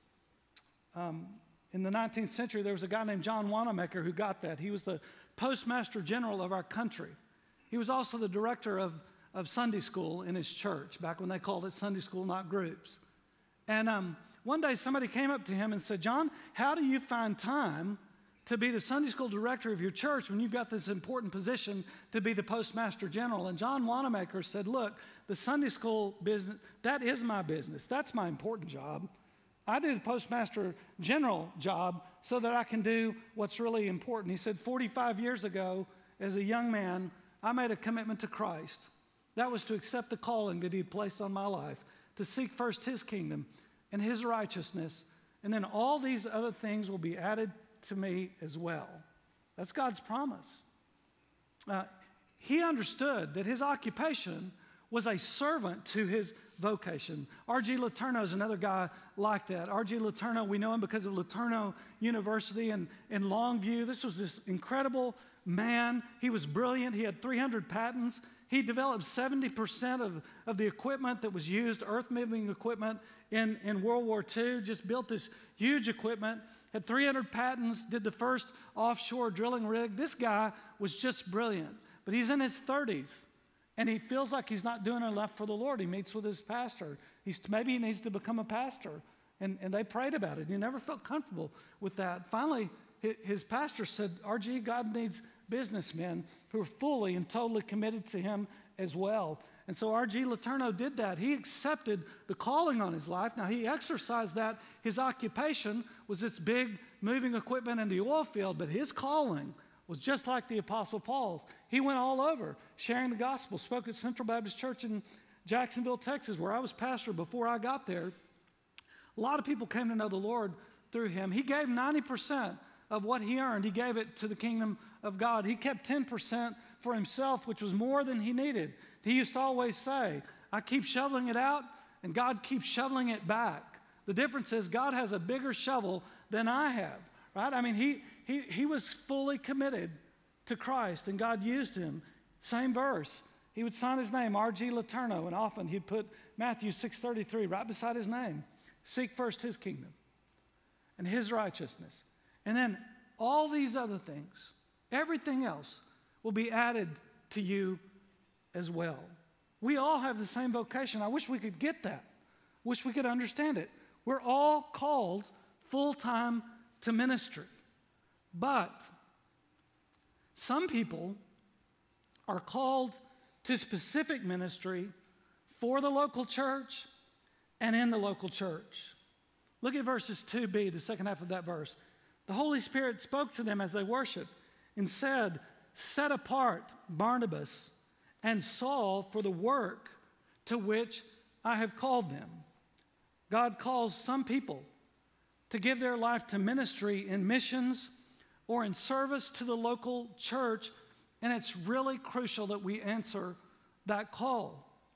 Um, in the nineteenth century, there was a guy named John Wanamaker who got that. He was the postmaster general of our country. He was also the director of, of Sunday school in his church, back when they called it Sunday school, not groups. And um, one day somebody came up to him and said, John, how do you find time to be the Sunday school director of your church when you've got this important position to be the postmaster general? And John Wanamaker said, look, the Sunday school business, that is my business. That's my important job. I do the postmaster general job so that I can do what's really important. He said, forty-five years ago, as a young man, I made a commitment to Christ. That was to accept the calling that He had placed on my life, to seek first His kingdom and His righteousness, and then all these other things will be added to me as well. That's God's promise. Uh, he understood that his occupation was a servant to his vocation. R G Letourneau is another guy like that. R G Letourneau, we know him because of Letourneau University in, in Longview. This was this incredible man. He was brilliant. He had three hundred patents. He developed seventy percent of, of the equipment that was used, earth-moving equipment in, in World War Two, just built this huge equipment, had three hundred patents, did the first offshore drilling rig. This guy was just brilliant, but he's in his thirties, and he feels like he's not doing enough for the Lord. He meets with his pastor. He's, maybe he needs to become a pastor, and, and they prayed about it. He never felt comfortable with that. Finally, his pastor said, R G, God needs businessmen who are fully and totally committed to Him as well. And so R G Letourneau did that. He accepted the calling on his life. Now, he exercised that. His occupation was this big moving equipment in the oil field, but his calling was just like the Apostle Paul's. He went all over sharing the gospel, spoke at Central Baptist Church in Jacksonville, Texas, where I was pastor before I got there. A lot of people came to know the Lord through him. He gave ninety percent of what he earned. He gave it to the kingdom of God. He kept ten percent for himself, which was more than he needed. He used to always say, I keep shoveling it out, and God keeps shoveling it back. The difference is God has a bigger shovel than I have, right? I mean, he, he, he was fully committed to Christ, and God used him. Same verse. He would sign his name, R G Letourneau, and often he'd put Matthew six thirty-three right beside his name. Seek first His kingdom and His righteousness. And then all these other things, everything else, will be added to you as well. We all have the same vocation. I wish we could get that. Wish we could understand it. We're all called full-time to ministry. But some people are called to specific ministry for the local church and in the local church. Look at verses two b, the second half of that verse. The Holy Spirit spoke to them as they worshiped and said, set apart Barnabas and Saul for the work to which I have called them. God calls some people to give their life to ministry in missions or in service to the local church, and it's really crucial that we answer that call.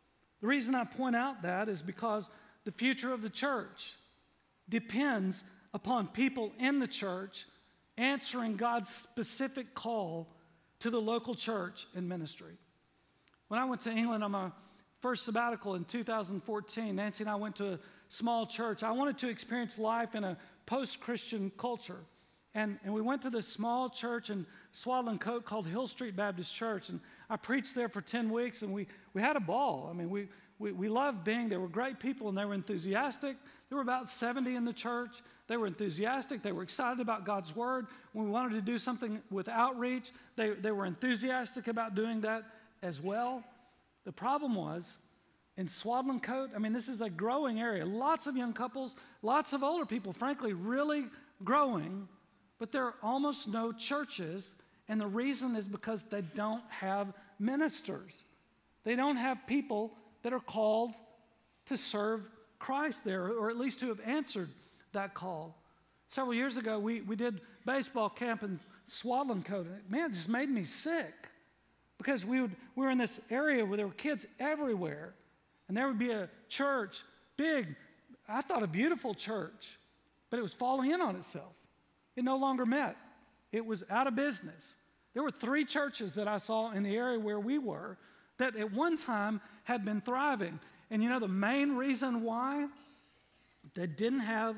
The reason I point out that is because the future of the church depends upon people in the church answering God's specific call to the local church and ministry. When I went to England on my first sabbatical in two thousand fourteen, Nancy and I went to a small church. I wanted to experience life in a post-Christian culture. And, and we went to this small church in Swaddling Coat called Hill Street Baptist Church. And I preached there for ten weeks, and we, we had a ball. I mean, we, we, we loved being there. Were great people, and they were enthusiastic. There were about seventy in the church. They were enthusiastic. They were excited about God's word. When we wanted to do something with outreach, they, they were enthusiastic about doing that as well. The problem was, in Swaddling Coat, I mean, this is a growing area. Lots of young couples, lots of older people, frankly, really growing. But there are almost no churches, and the reason is because they don't have ministers. They don't have people that are called to serve Christ there, or at least who have answered that call. Several years ago, we, we did baseball camp in Swaddling Coat, and man, it just made me sick because we, would, we were in this area where there were kids everywhere, and there would be a church, big, I thought a beautiful church, but it was falling in on itself. It no longer met. It was out of business. There were three churches that I saw in the area where we were that at one time had been thriving. And you know the main reason why? They didn't have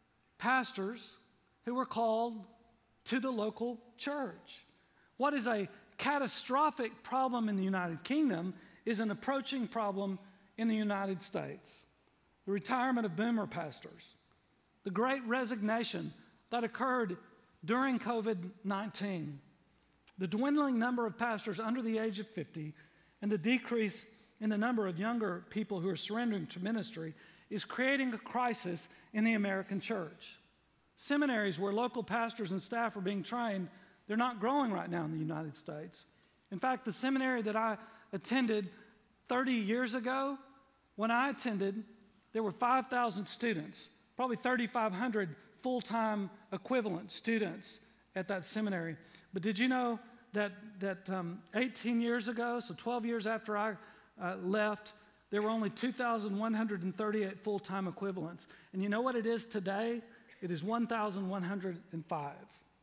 pastors who were called to the local church. What is a catastrophic problem in the United Kingdom is an approaching problem in the United States. The retirement of boomer pastors, the great resignation that occurred during covid nineteen, the dwindling number of pastors under the age of fifty, and the decrease in the number of younger people who are surrendering to ministry is creating a crisis in the American church. Seminaries where local pastors and staff are being trained, they're not growing right now in the United States. In fact, the seminary that I attended thirty years ago, when I attended, there were five thousand students, probably thirty-five hundred full-time equivalent students at that seminary. But did you know that, that um, eighteen years ago, so twelve years after I uh, left, there were only two thousand one hundred thirty-eight full-time equivalents. And you know what it is today? It is one thousand one hundred five.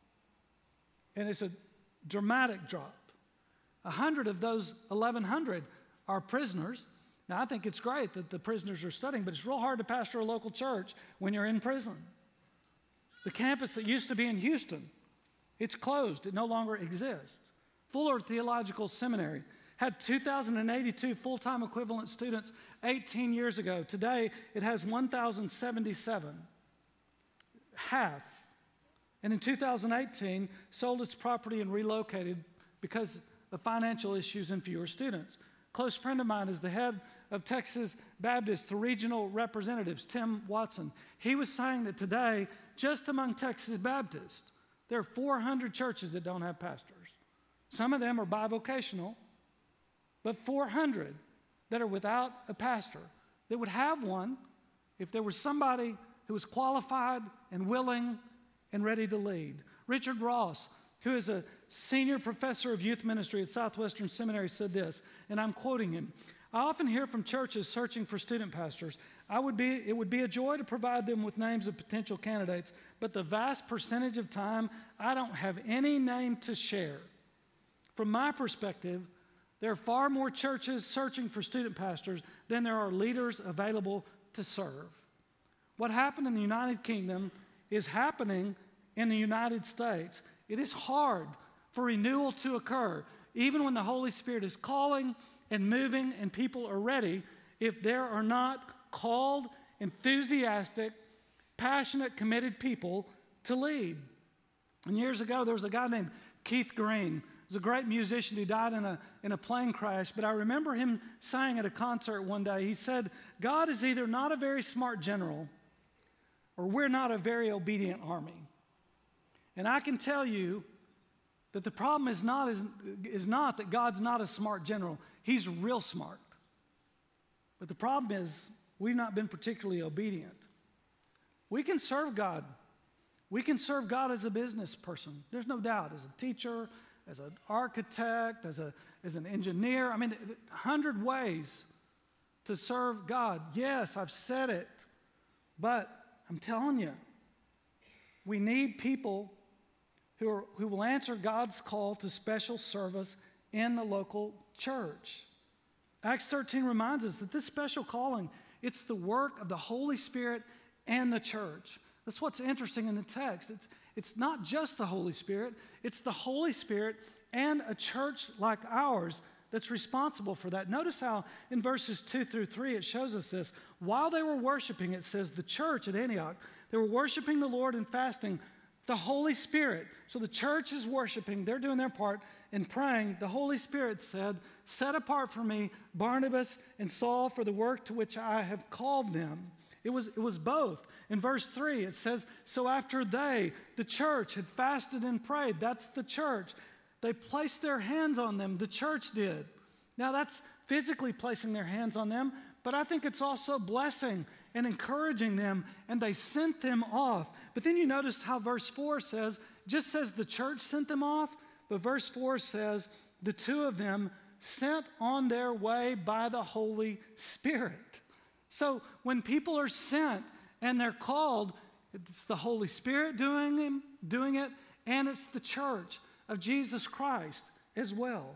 And it's a dramatic drop. A hundred of those eleven hundred are prisoners. Now, I think it's great that the prisoners are studying, but it's real hard to pastor a local church when you're in prison. The campus that used to be in Houston, it's closed. It no longer exists. Fuller Theological Seminary had two thousand eighty-two full-time equivalent students eighteen years ago. Today, it has one thousand seventy-seven, half. And in two thousand eighteen, sold its property and relocated because of financial issues and fewer students. A close friend of mine is the head of Texas Baptist, the regional representatives, Tim Watson. He was saying that today, just among Texas Baptists, there are four hundred churches that don't have pastors. Some of them are bivocational, but four hundred that are without a pastor. That would have one if there was somebody who was qualified and willing and ready to lead. Richard Ross, who is a senior professor of youth ministry at Southwestern Seminary, said this, and I'm quoting him: "I often hear from churches searching for student pastors. I would be, it would be a joy to provide them with names of potential candidates, but the vast percentage of time, I don't have any name to share. From my perspective, there are far more churches searching for student pastors than there are leaders available to serve." What happened in the United Kingdom is happening in the United States. It is hard for renewal to occur, even when the Holy Spirit is calling and moving and people are ready, if there are not called, enthusiastic, passionate, committed people to lead. And years ago, there was a guy named Keith Green. He was a great musician who died in a, in a plane crash, but I remember him saying at a concert one day, he said, "God is either not a very smart general or we're not a very obedient army." And I can tell you that the problem is not, is, is not that God's not a smart general. He's real smart. But the problem is we've not been particularly obedient. We can serve God. We can serve God as a business person. There's no doubt. As a teacher, as an architect, as, a, as an engineer. I mean, a hundred ways to serve God. Yes, I've said it, but I'm telling you, we need people who, are, who will answer God's call to special service in the local church. Acts thirteen reminds us that this special calling, it's the work of the Holy Spirit and the church. That's what's interesting in the text. It's, it's not just the Holy Spirit, it's the Holy Spirit and a church like ours that's responsible for that. Notice how in verses two through three it shows us this. While they were worshiping, it says the church at Antioch, they were worshiping the Lord and fasting, the Holy Spirit. So the church is worshiping, they're doing their part and praying. The Holy Spirit said, set apart for me Barnabas and Saul for the work to which I have called them. It was, it was both. In verse three, it says, so after they, the church, had fasted and prayed, that's the church, they placed their hands on them, the church did. Now that's physically placing their hands on them, but I think it's also blessing and encouraging them, and they sent them off. But then you notice how verse four says, just says the church sent them off, but verse four says, the two of them sent on their way by the Holy Spirit. So when people are sent and they're called, it's the Holy Spirit doing them, doing it, and it's the church of Jesus Christ as well.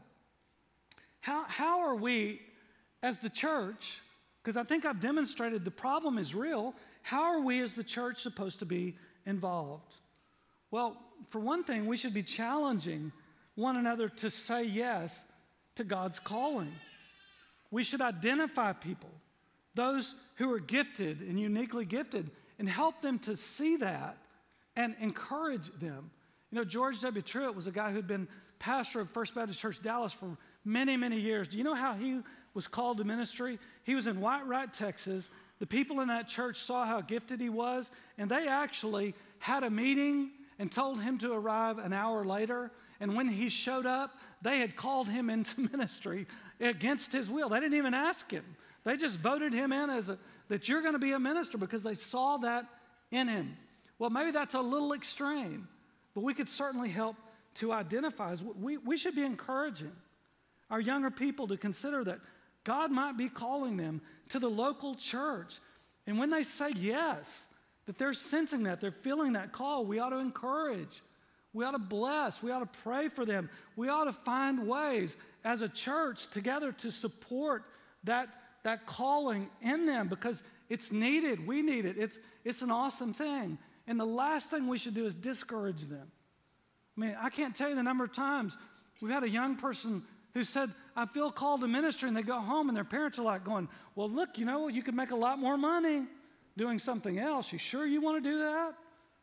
How, how are we as the church, because I think I've demonstrated the problem is real, how are we as the church supposed to be involved? Well, for one thing, we should be challenging one another to say yes to God's calling. We should identify people, those who are gifted and uniquely gifted, and help them to see that and encourage them. You know, George W. Truett was a guy who'd been pastor of First Baptist Church Dallas for many, many years. Do you know how he was called to ministry? He was in White-Wright, Texas. The people in that church saw how gifted he was, and they actually had a meeting and told him to arrive an hour later. And when he showed up, they had called him into ministry against his will. They didn't even ask him. They just voted him in as a, that you're going to be a minister because they saw that in him. Well, maybe that's a little extreme, but we could certainly help to identify. We, we should be encouraging our younger people to consider that God might be calling them to the local church. And when they say yes, that they're sensing that, they're feeling that call, we ought to encourage. We ought to bless. We ought to pray for them. We ought to find ways as a church together to support that, that calling in them because it's needed. We need it. It's, it's an awesome thing. And the last thing we should do is discourage them. I mean, I can't tell you the number of times we've had a young person who said, I feel called to ministry, and they go home and their parents are like going, well, look, you know, you could make a lot more money doing something else. You sure you want to do that?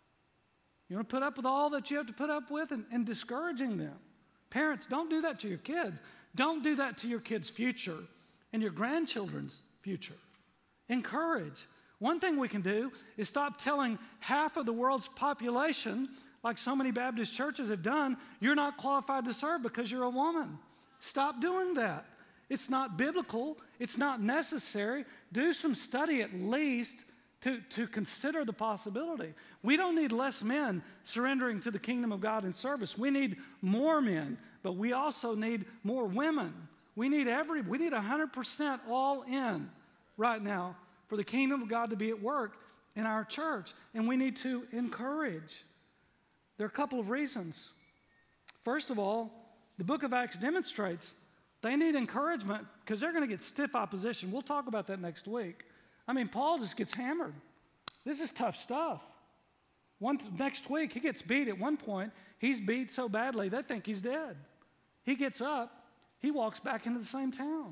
You want to put up with all that you have to put up with and, and discouraging them. Parents, don't do that to your kids. Don't do that to your kids' future and your grandchildren's future. Encourage. One thing we can do is stop telling half of the world's population, like so many Baptist churches have done, you're not qualified to serve because you're a woman. Stop doing that. It's not biblical. It's not necessary. Do some study at least to, to consider the possibility. We don't need less men surrendering to the kingdom of God in service. We need more men, but we also need more women. We need every, we need one hundred percent all in right now for the kingdom of God to be at work in our church, and we need to encourage. There are a couple of reasons. First of all, the book of Acts demonstrates they need encouragement because they're going to get stiff opposition. We'll talk about that next week. I mean, Paul just gets hammered. This is tough stuff. Once, next week, he gets beat at one point. He's beat so badly, they think he's dead. He gets up. He walks back into the same town.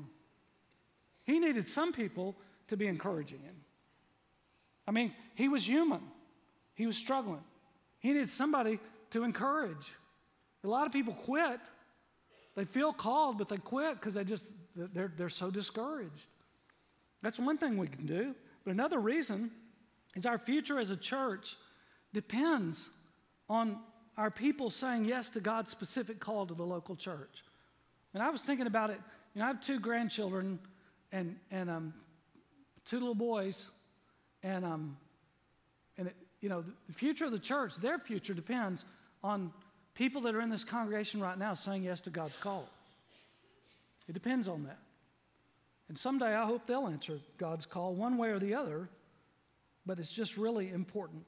He needed some people to be encouraging him. I mean, he was human. He was struggling. He needed somebody to encourage. A lot of people quit. They feel called, but they quit because they just, they're, they're so discouraged. That's one thing we can do. But another reason is our future as a church depends on our people saying yes to God's specific call to the local church. And I was thinking about it. You know, I have two grandchildren and, and um, two little boys. And, um, and it, you know, the future of the church, their future depends on people that are in this congregation right now saying yes to God's call. It depends on that. And someday I hope they'll answer God's call one way or the other, but it's just really important.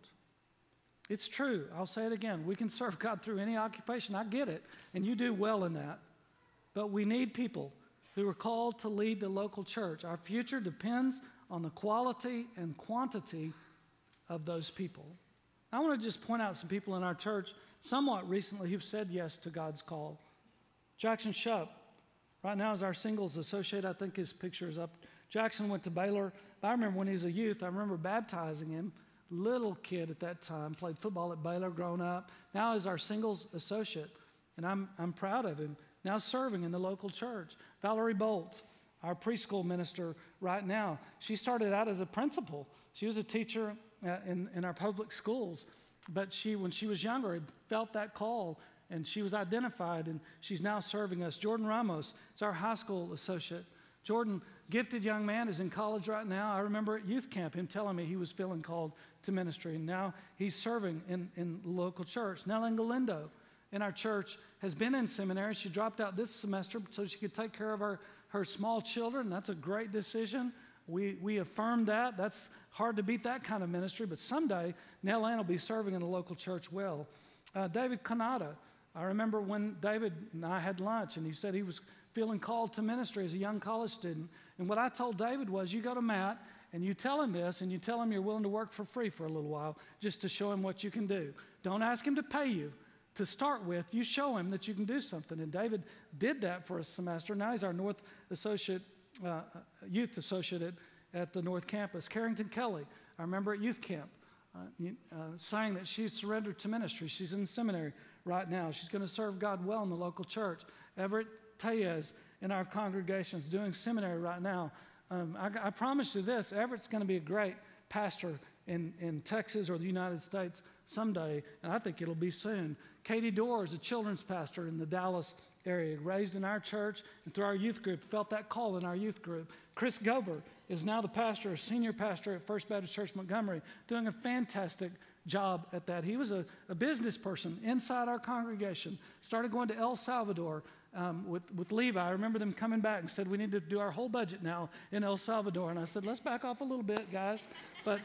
It's true. I'll say it again. We can serve God through any occupation. I get it, and you do well in that. But we need people who are called to lead the local church. Our future depends on the quality and quantity of those people. I want to just point out some people in our church somewhat recently who've said yes to God's call. Jackson Shupp, right now is our singles associate. I think his picture is up. Jackson went to Baylor. I remember when he was a youth, I remember baptizing him. Little kid at that time, played football at Baylor, grown up. Now is our singles associate, and I'm, I'm proud of him. Now serving in the local church. Valerie Bolt, our preschool minister right now, she started out as a principal. She was a teacher uh, in, in our public schools, but she, when she was younger, had felt that call, and she was identified, and she's now serving us. Jordan Ramos is our high school associate. Jordan, gifted young man, is in college right now. I remember at youth camp him telling me he was feeling called to ministry, and now he's serving in, in local church. Nellen Galindo in our church has been in seminary. She dropped out this semester so she could take care of her, her small children. That's a great decision. We, we affirmed that. That's hard to beat that kind of ministry, but someday Nellen will be serving in a local church well. Uh, David Kanata, I remember when David and I had lunch, and he said he was feeling called to ministry as a young college student. And what I told David was, you go to Matt and you tell him this, and you tell him you're willing to work for free for a little while just to show him what you can do. Don't ask him to pay you to start with. You show him that you can do something. And David did that for a semester. Now he's our North Associate, uh, Youth Associate at, at the North Campus. Carrington Kelly, I remember at youth camp, uh, uh, saying that she's surrendered to ministry. She's in seminary right now. She's going to serve God well in the local church. Everett Tellez in our congregation is doing seminary right now. Um, I, I promise you this, Everett's going to be a great pastor in, in Texas or the United States someday, and I think it'll be soon. Katie Dorr is a children's pastor in the Dallas area, raised in our church and through our youth group, felt that call in our youth group. Chris Gober is now the pastor, senior pastor at First Baptist Church Montgomery, doing a fantastic job at that. He was a, a business person inside our congregation, started going to El Salvador um, with, with Levi. I remember them coming back and said, we need to do our whole budget now in El Salvador. And I said, let's back off a little bit, guys. But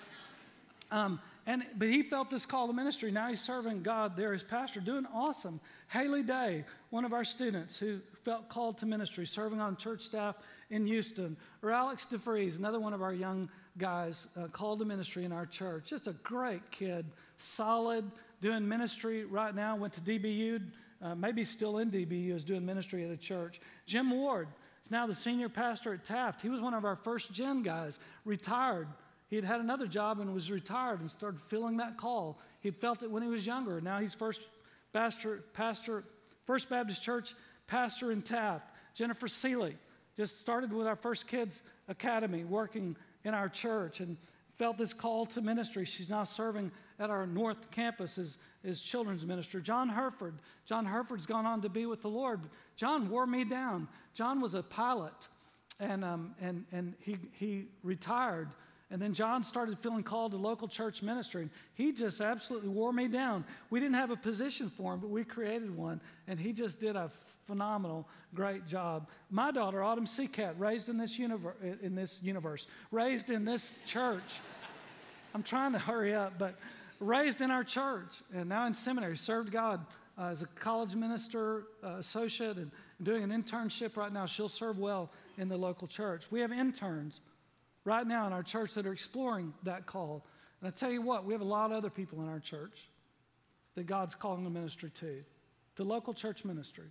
um, and but he felt this call to ministry. Now he's serving God there as pastor, doing awesome. Haley Day, one of our students who felt called to ministry, serving on church staff in Houston. Or Alex DeVries, another one of our young guys uh, called to ministry in our church. Just a great kid, solid, doing ministry right now. Went to D B U, uh, maybe still in D B U, is doing ministry at a church. Jim Ward is now the senior pastor at Taft. He was one of our first gen guys, retired. He had had another job and was retired and started feeling that call. He'd felt it when he was younger. Now he's first pastor, pastor, First Baptist Church pastor in Taft. Jennifer Seeley just started with our First Kids Academy, working in our church, and felt this call to ministry. She's now serving at our North Campus as, as children's minister. John Herford. John Herford's gone on to be with the Lord. John wore me down. John was a pilot, and, um, and, and he, he retired. And then John started feeling called to local church ministry. He just absolutely wore me down. We didn't have a position for him, but we created one, and he just did a phenomenal, great job. My daughter, Autumn Seacat, raised in this, universe, in this universe, raised in this church. I'm trying to hurry up, but raised in our church, and now in seminary, served God uh, as a college minister, uh, associate, and doing an internship right now. She'll serve well in the local church. We have interns right now in our church that are exploring that call. And I tell you what, we have a lot of other people in our church that God's calling to ministry to, to local church ministry.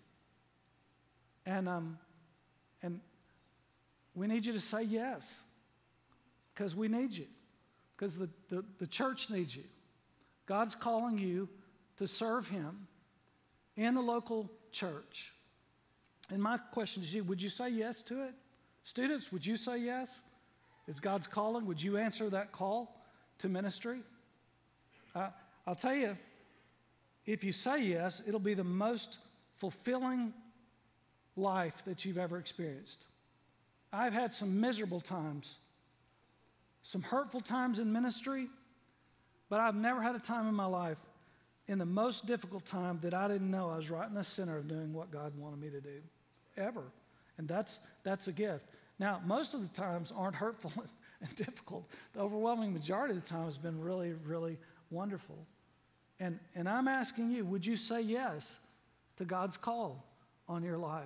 And, um, and we need you to say yes, because we need you, because the, the, the church needs you. God's calling you to serve him in the local church. And my question is you, would you say yes to it? Students, would you say yes? It's God's calling. Would you answer that call to ministry? Uh, I'll tell you, if you say yes, it'll be the most fulfilling life that you've ever experienced. I've had some miserable times, some hurtful times in ministry, but I've never had a time in my life in the most difficult time that I didn't know I was right in the center of doing what God wanted me to do, ever. And that's, that's a gift. Now, most of the times aren't hurtful and difficult. The overwhelming majority of the time has been really, really wonderful. And, and I'm asking you, would you say yes to God's call on your life?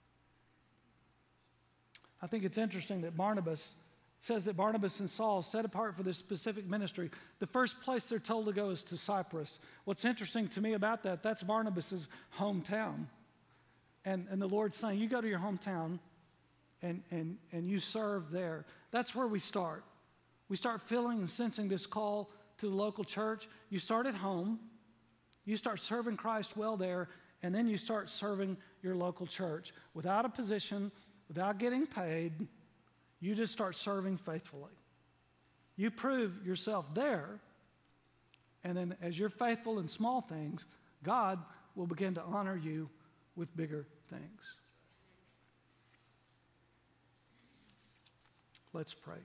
I think it's interesting that Barnabas, it says that Barnabas and Saul, set apart for this specific ministry, the first place they're told to go is to Cyprus. What's interesting to me about that, that's Barnabas' hometown. And, and the Lord's saying, you go to your hometown and, and, and you serve there. That's where we start. We start feeling and sensing this call to the local church. You start at home. You start serving Christ well there, and then you start serving your local church. Without a position, without getting paid, you just start serving faithfully. You prove yourself there, and then as you're faithful in small things, God will begin to honor you with bigger things. Let's pray.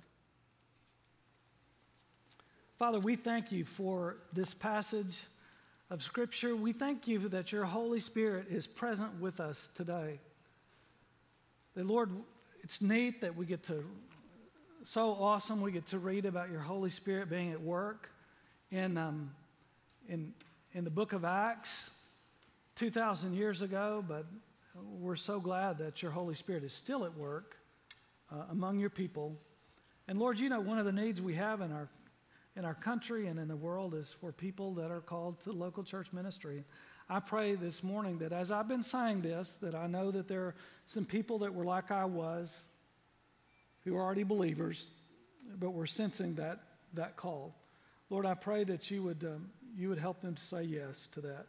Father, we thank you for this passage of Scripture. We thank you that your Holy Spirit is present with us today. That, Lord, it's neat that we get to, so awesome, we get to read about your Holy Spirit being at work in, um, in, in the book of Acts two thousand years ago, but we're so glad that your Holy Spirit is still at work uh, among your people. And Lord, you know, one of the needs we have in our in our country and in the world is for people that are called to local church ministry. I pray this morning that as I've been saying this, that I know that there are some people that were like I was, who are already believers, but we're sensing that, that call. Lord, I pray that you would, um, you would help them to say yes to that.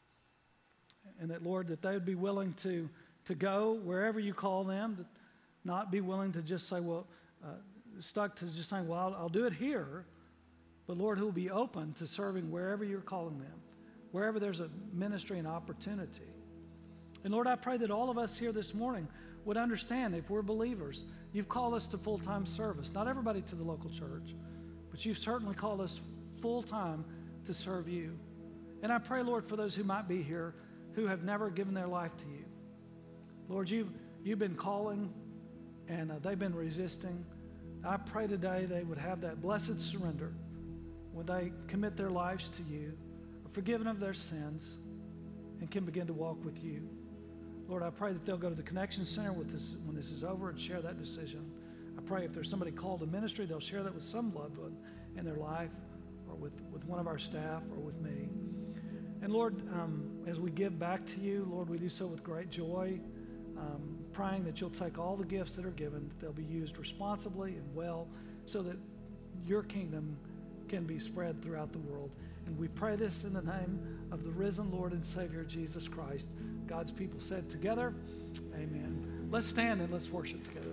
And that, Lord, that they would be willing to, to go wherever you call them, that not be willing to just say, well, uh, stuck to just saying, well, I'll, I'll do it here. But Lord, who will be open to serving wherever you're calling them, wherever there's a ministry and opportunity. And Lord, I pray that all of us here this morning would understand, if we're believers, you've called us to full-time service. Not everybody to the local church, but you've certainly called us full-time to serve you. And I pray, Lord, for those who might be here who have never given their life to you. Lord, you've, you've been calling, and uh, they've been resisting. I pray today they would have that blessed surrender when they commit their lives to you, are forgiven of their sins, and can begin to walk with you. Lord, I pray that they'll go to the Connection Center with this, when this is over and share that decision. I pray if there's somebody called to ministry, they'll share that with some loved one in their life, or with, with one of our staff, or with me. And Lord, um, as we give back to you, Lord, we do so with great joy, um, praying that you'll take all the gifts that are given, that they'll be used responsibly and well, so that your kingdom can be spread throughout the world. And we pray this in the name of the risen Lord and Savior, Jesus Christ. God's people said together, amen. Let's stand and let's worship together.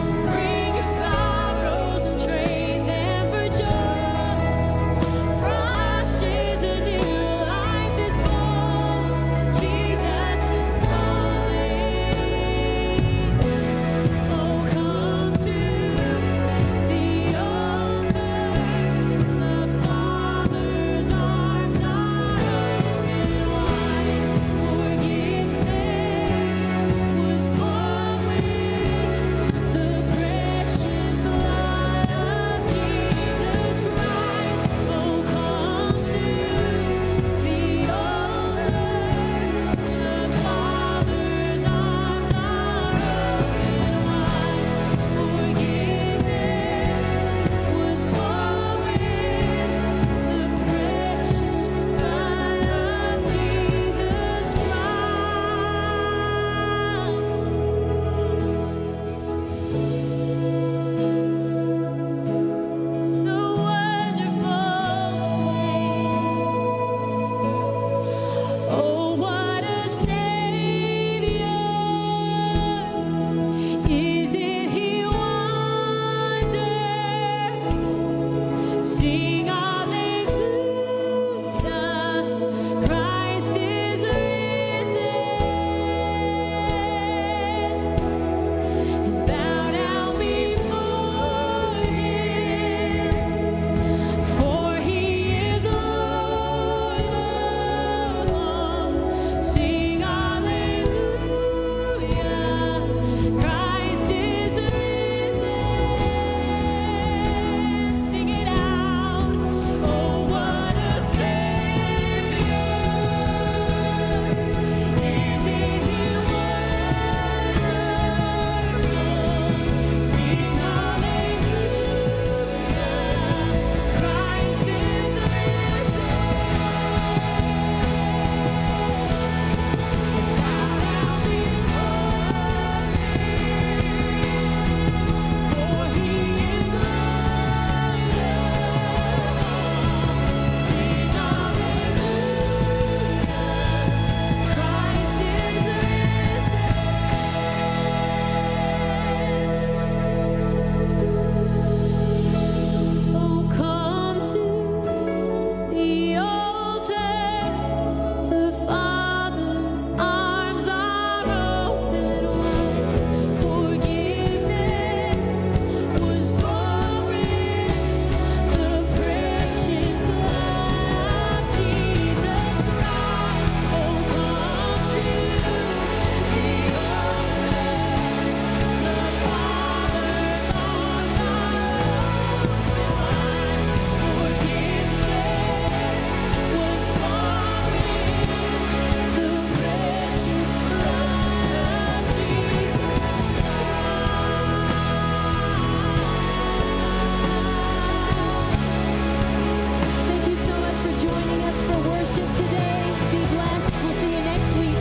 From Sing hallelujah, Christ is risen, and bow down before him, for he is Lord of all. Sing hallelujah, Christ is risen. Sing it out. Oh, what a Savior. Isn't he wonderful? Sing hallelujah, Christ is risen. Bow down before him, for he is Lord of all. Sing hallelujah, Christ is risen. Oh, come to the altar. The Father's arms are open wide. Forgiveness was bought with the precious blood of Jesus Christ. Oh, come to the altar. The Father's arms are open wide. Forgiveness was bought with the precious blood of Jesus Christ. Thank you so much for joining us for worship today. Be blessed. We'll see you next week.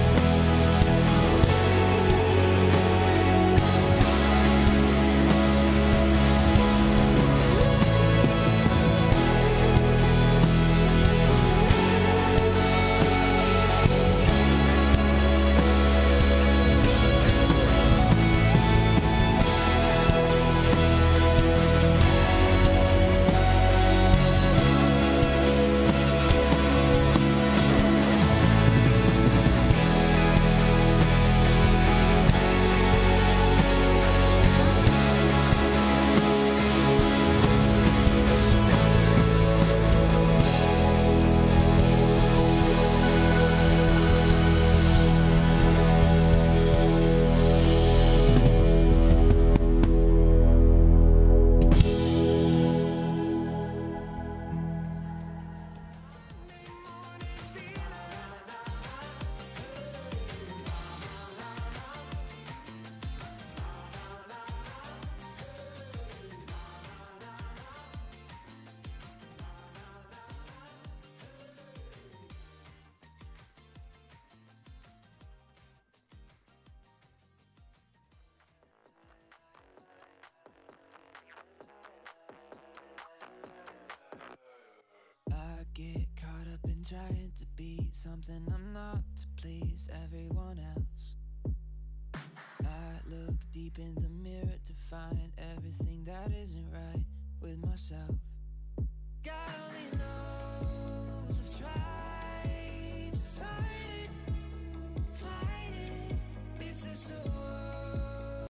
I get caught up in trying to be something I'm not to please everyone else. I look deep in the mirror to find everything that isn't right with myself.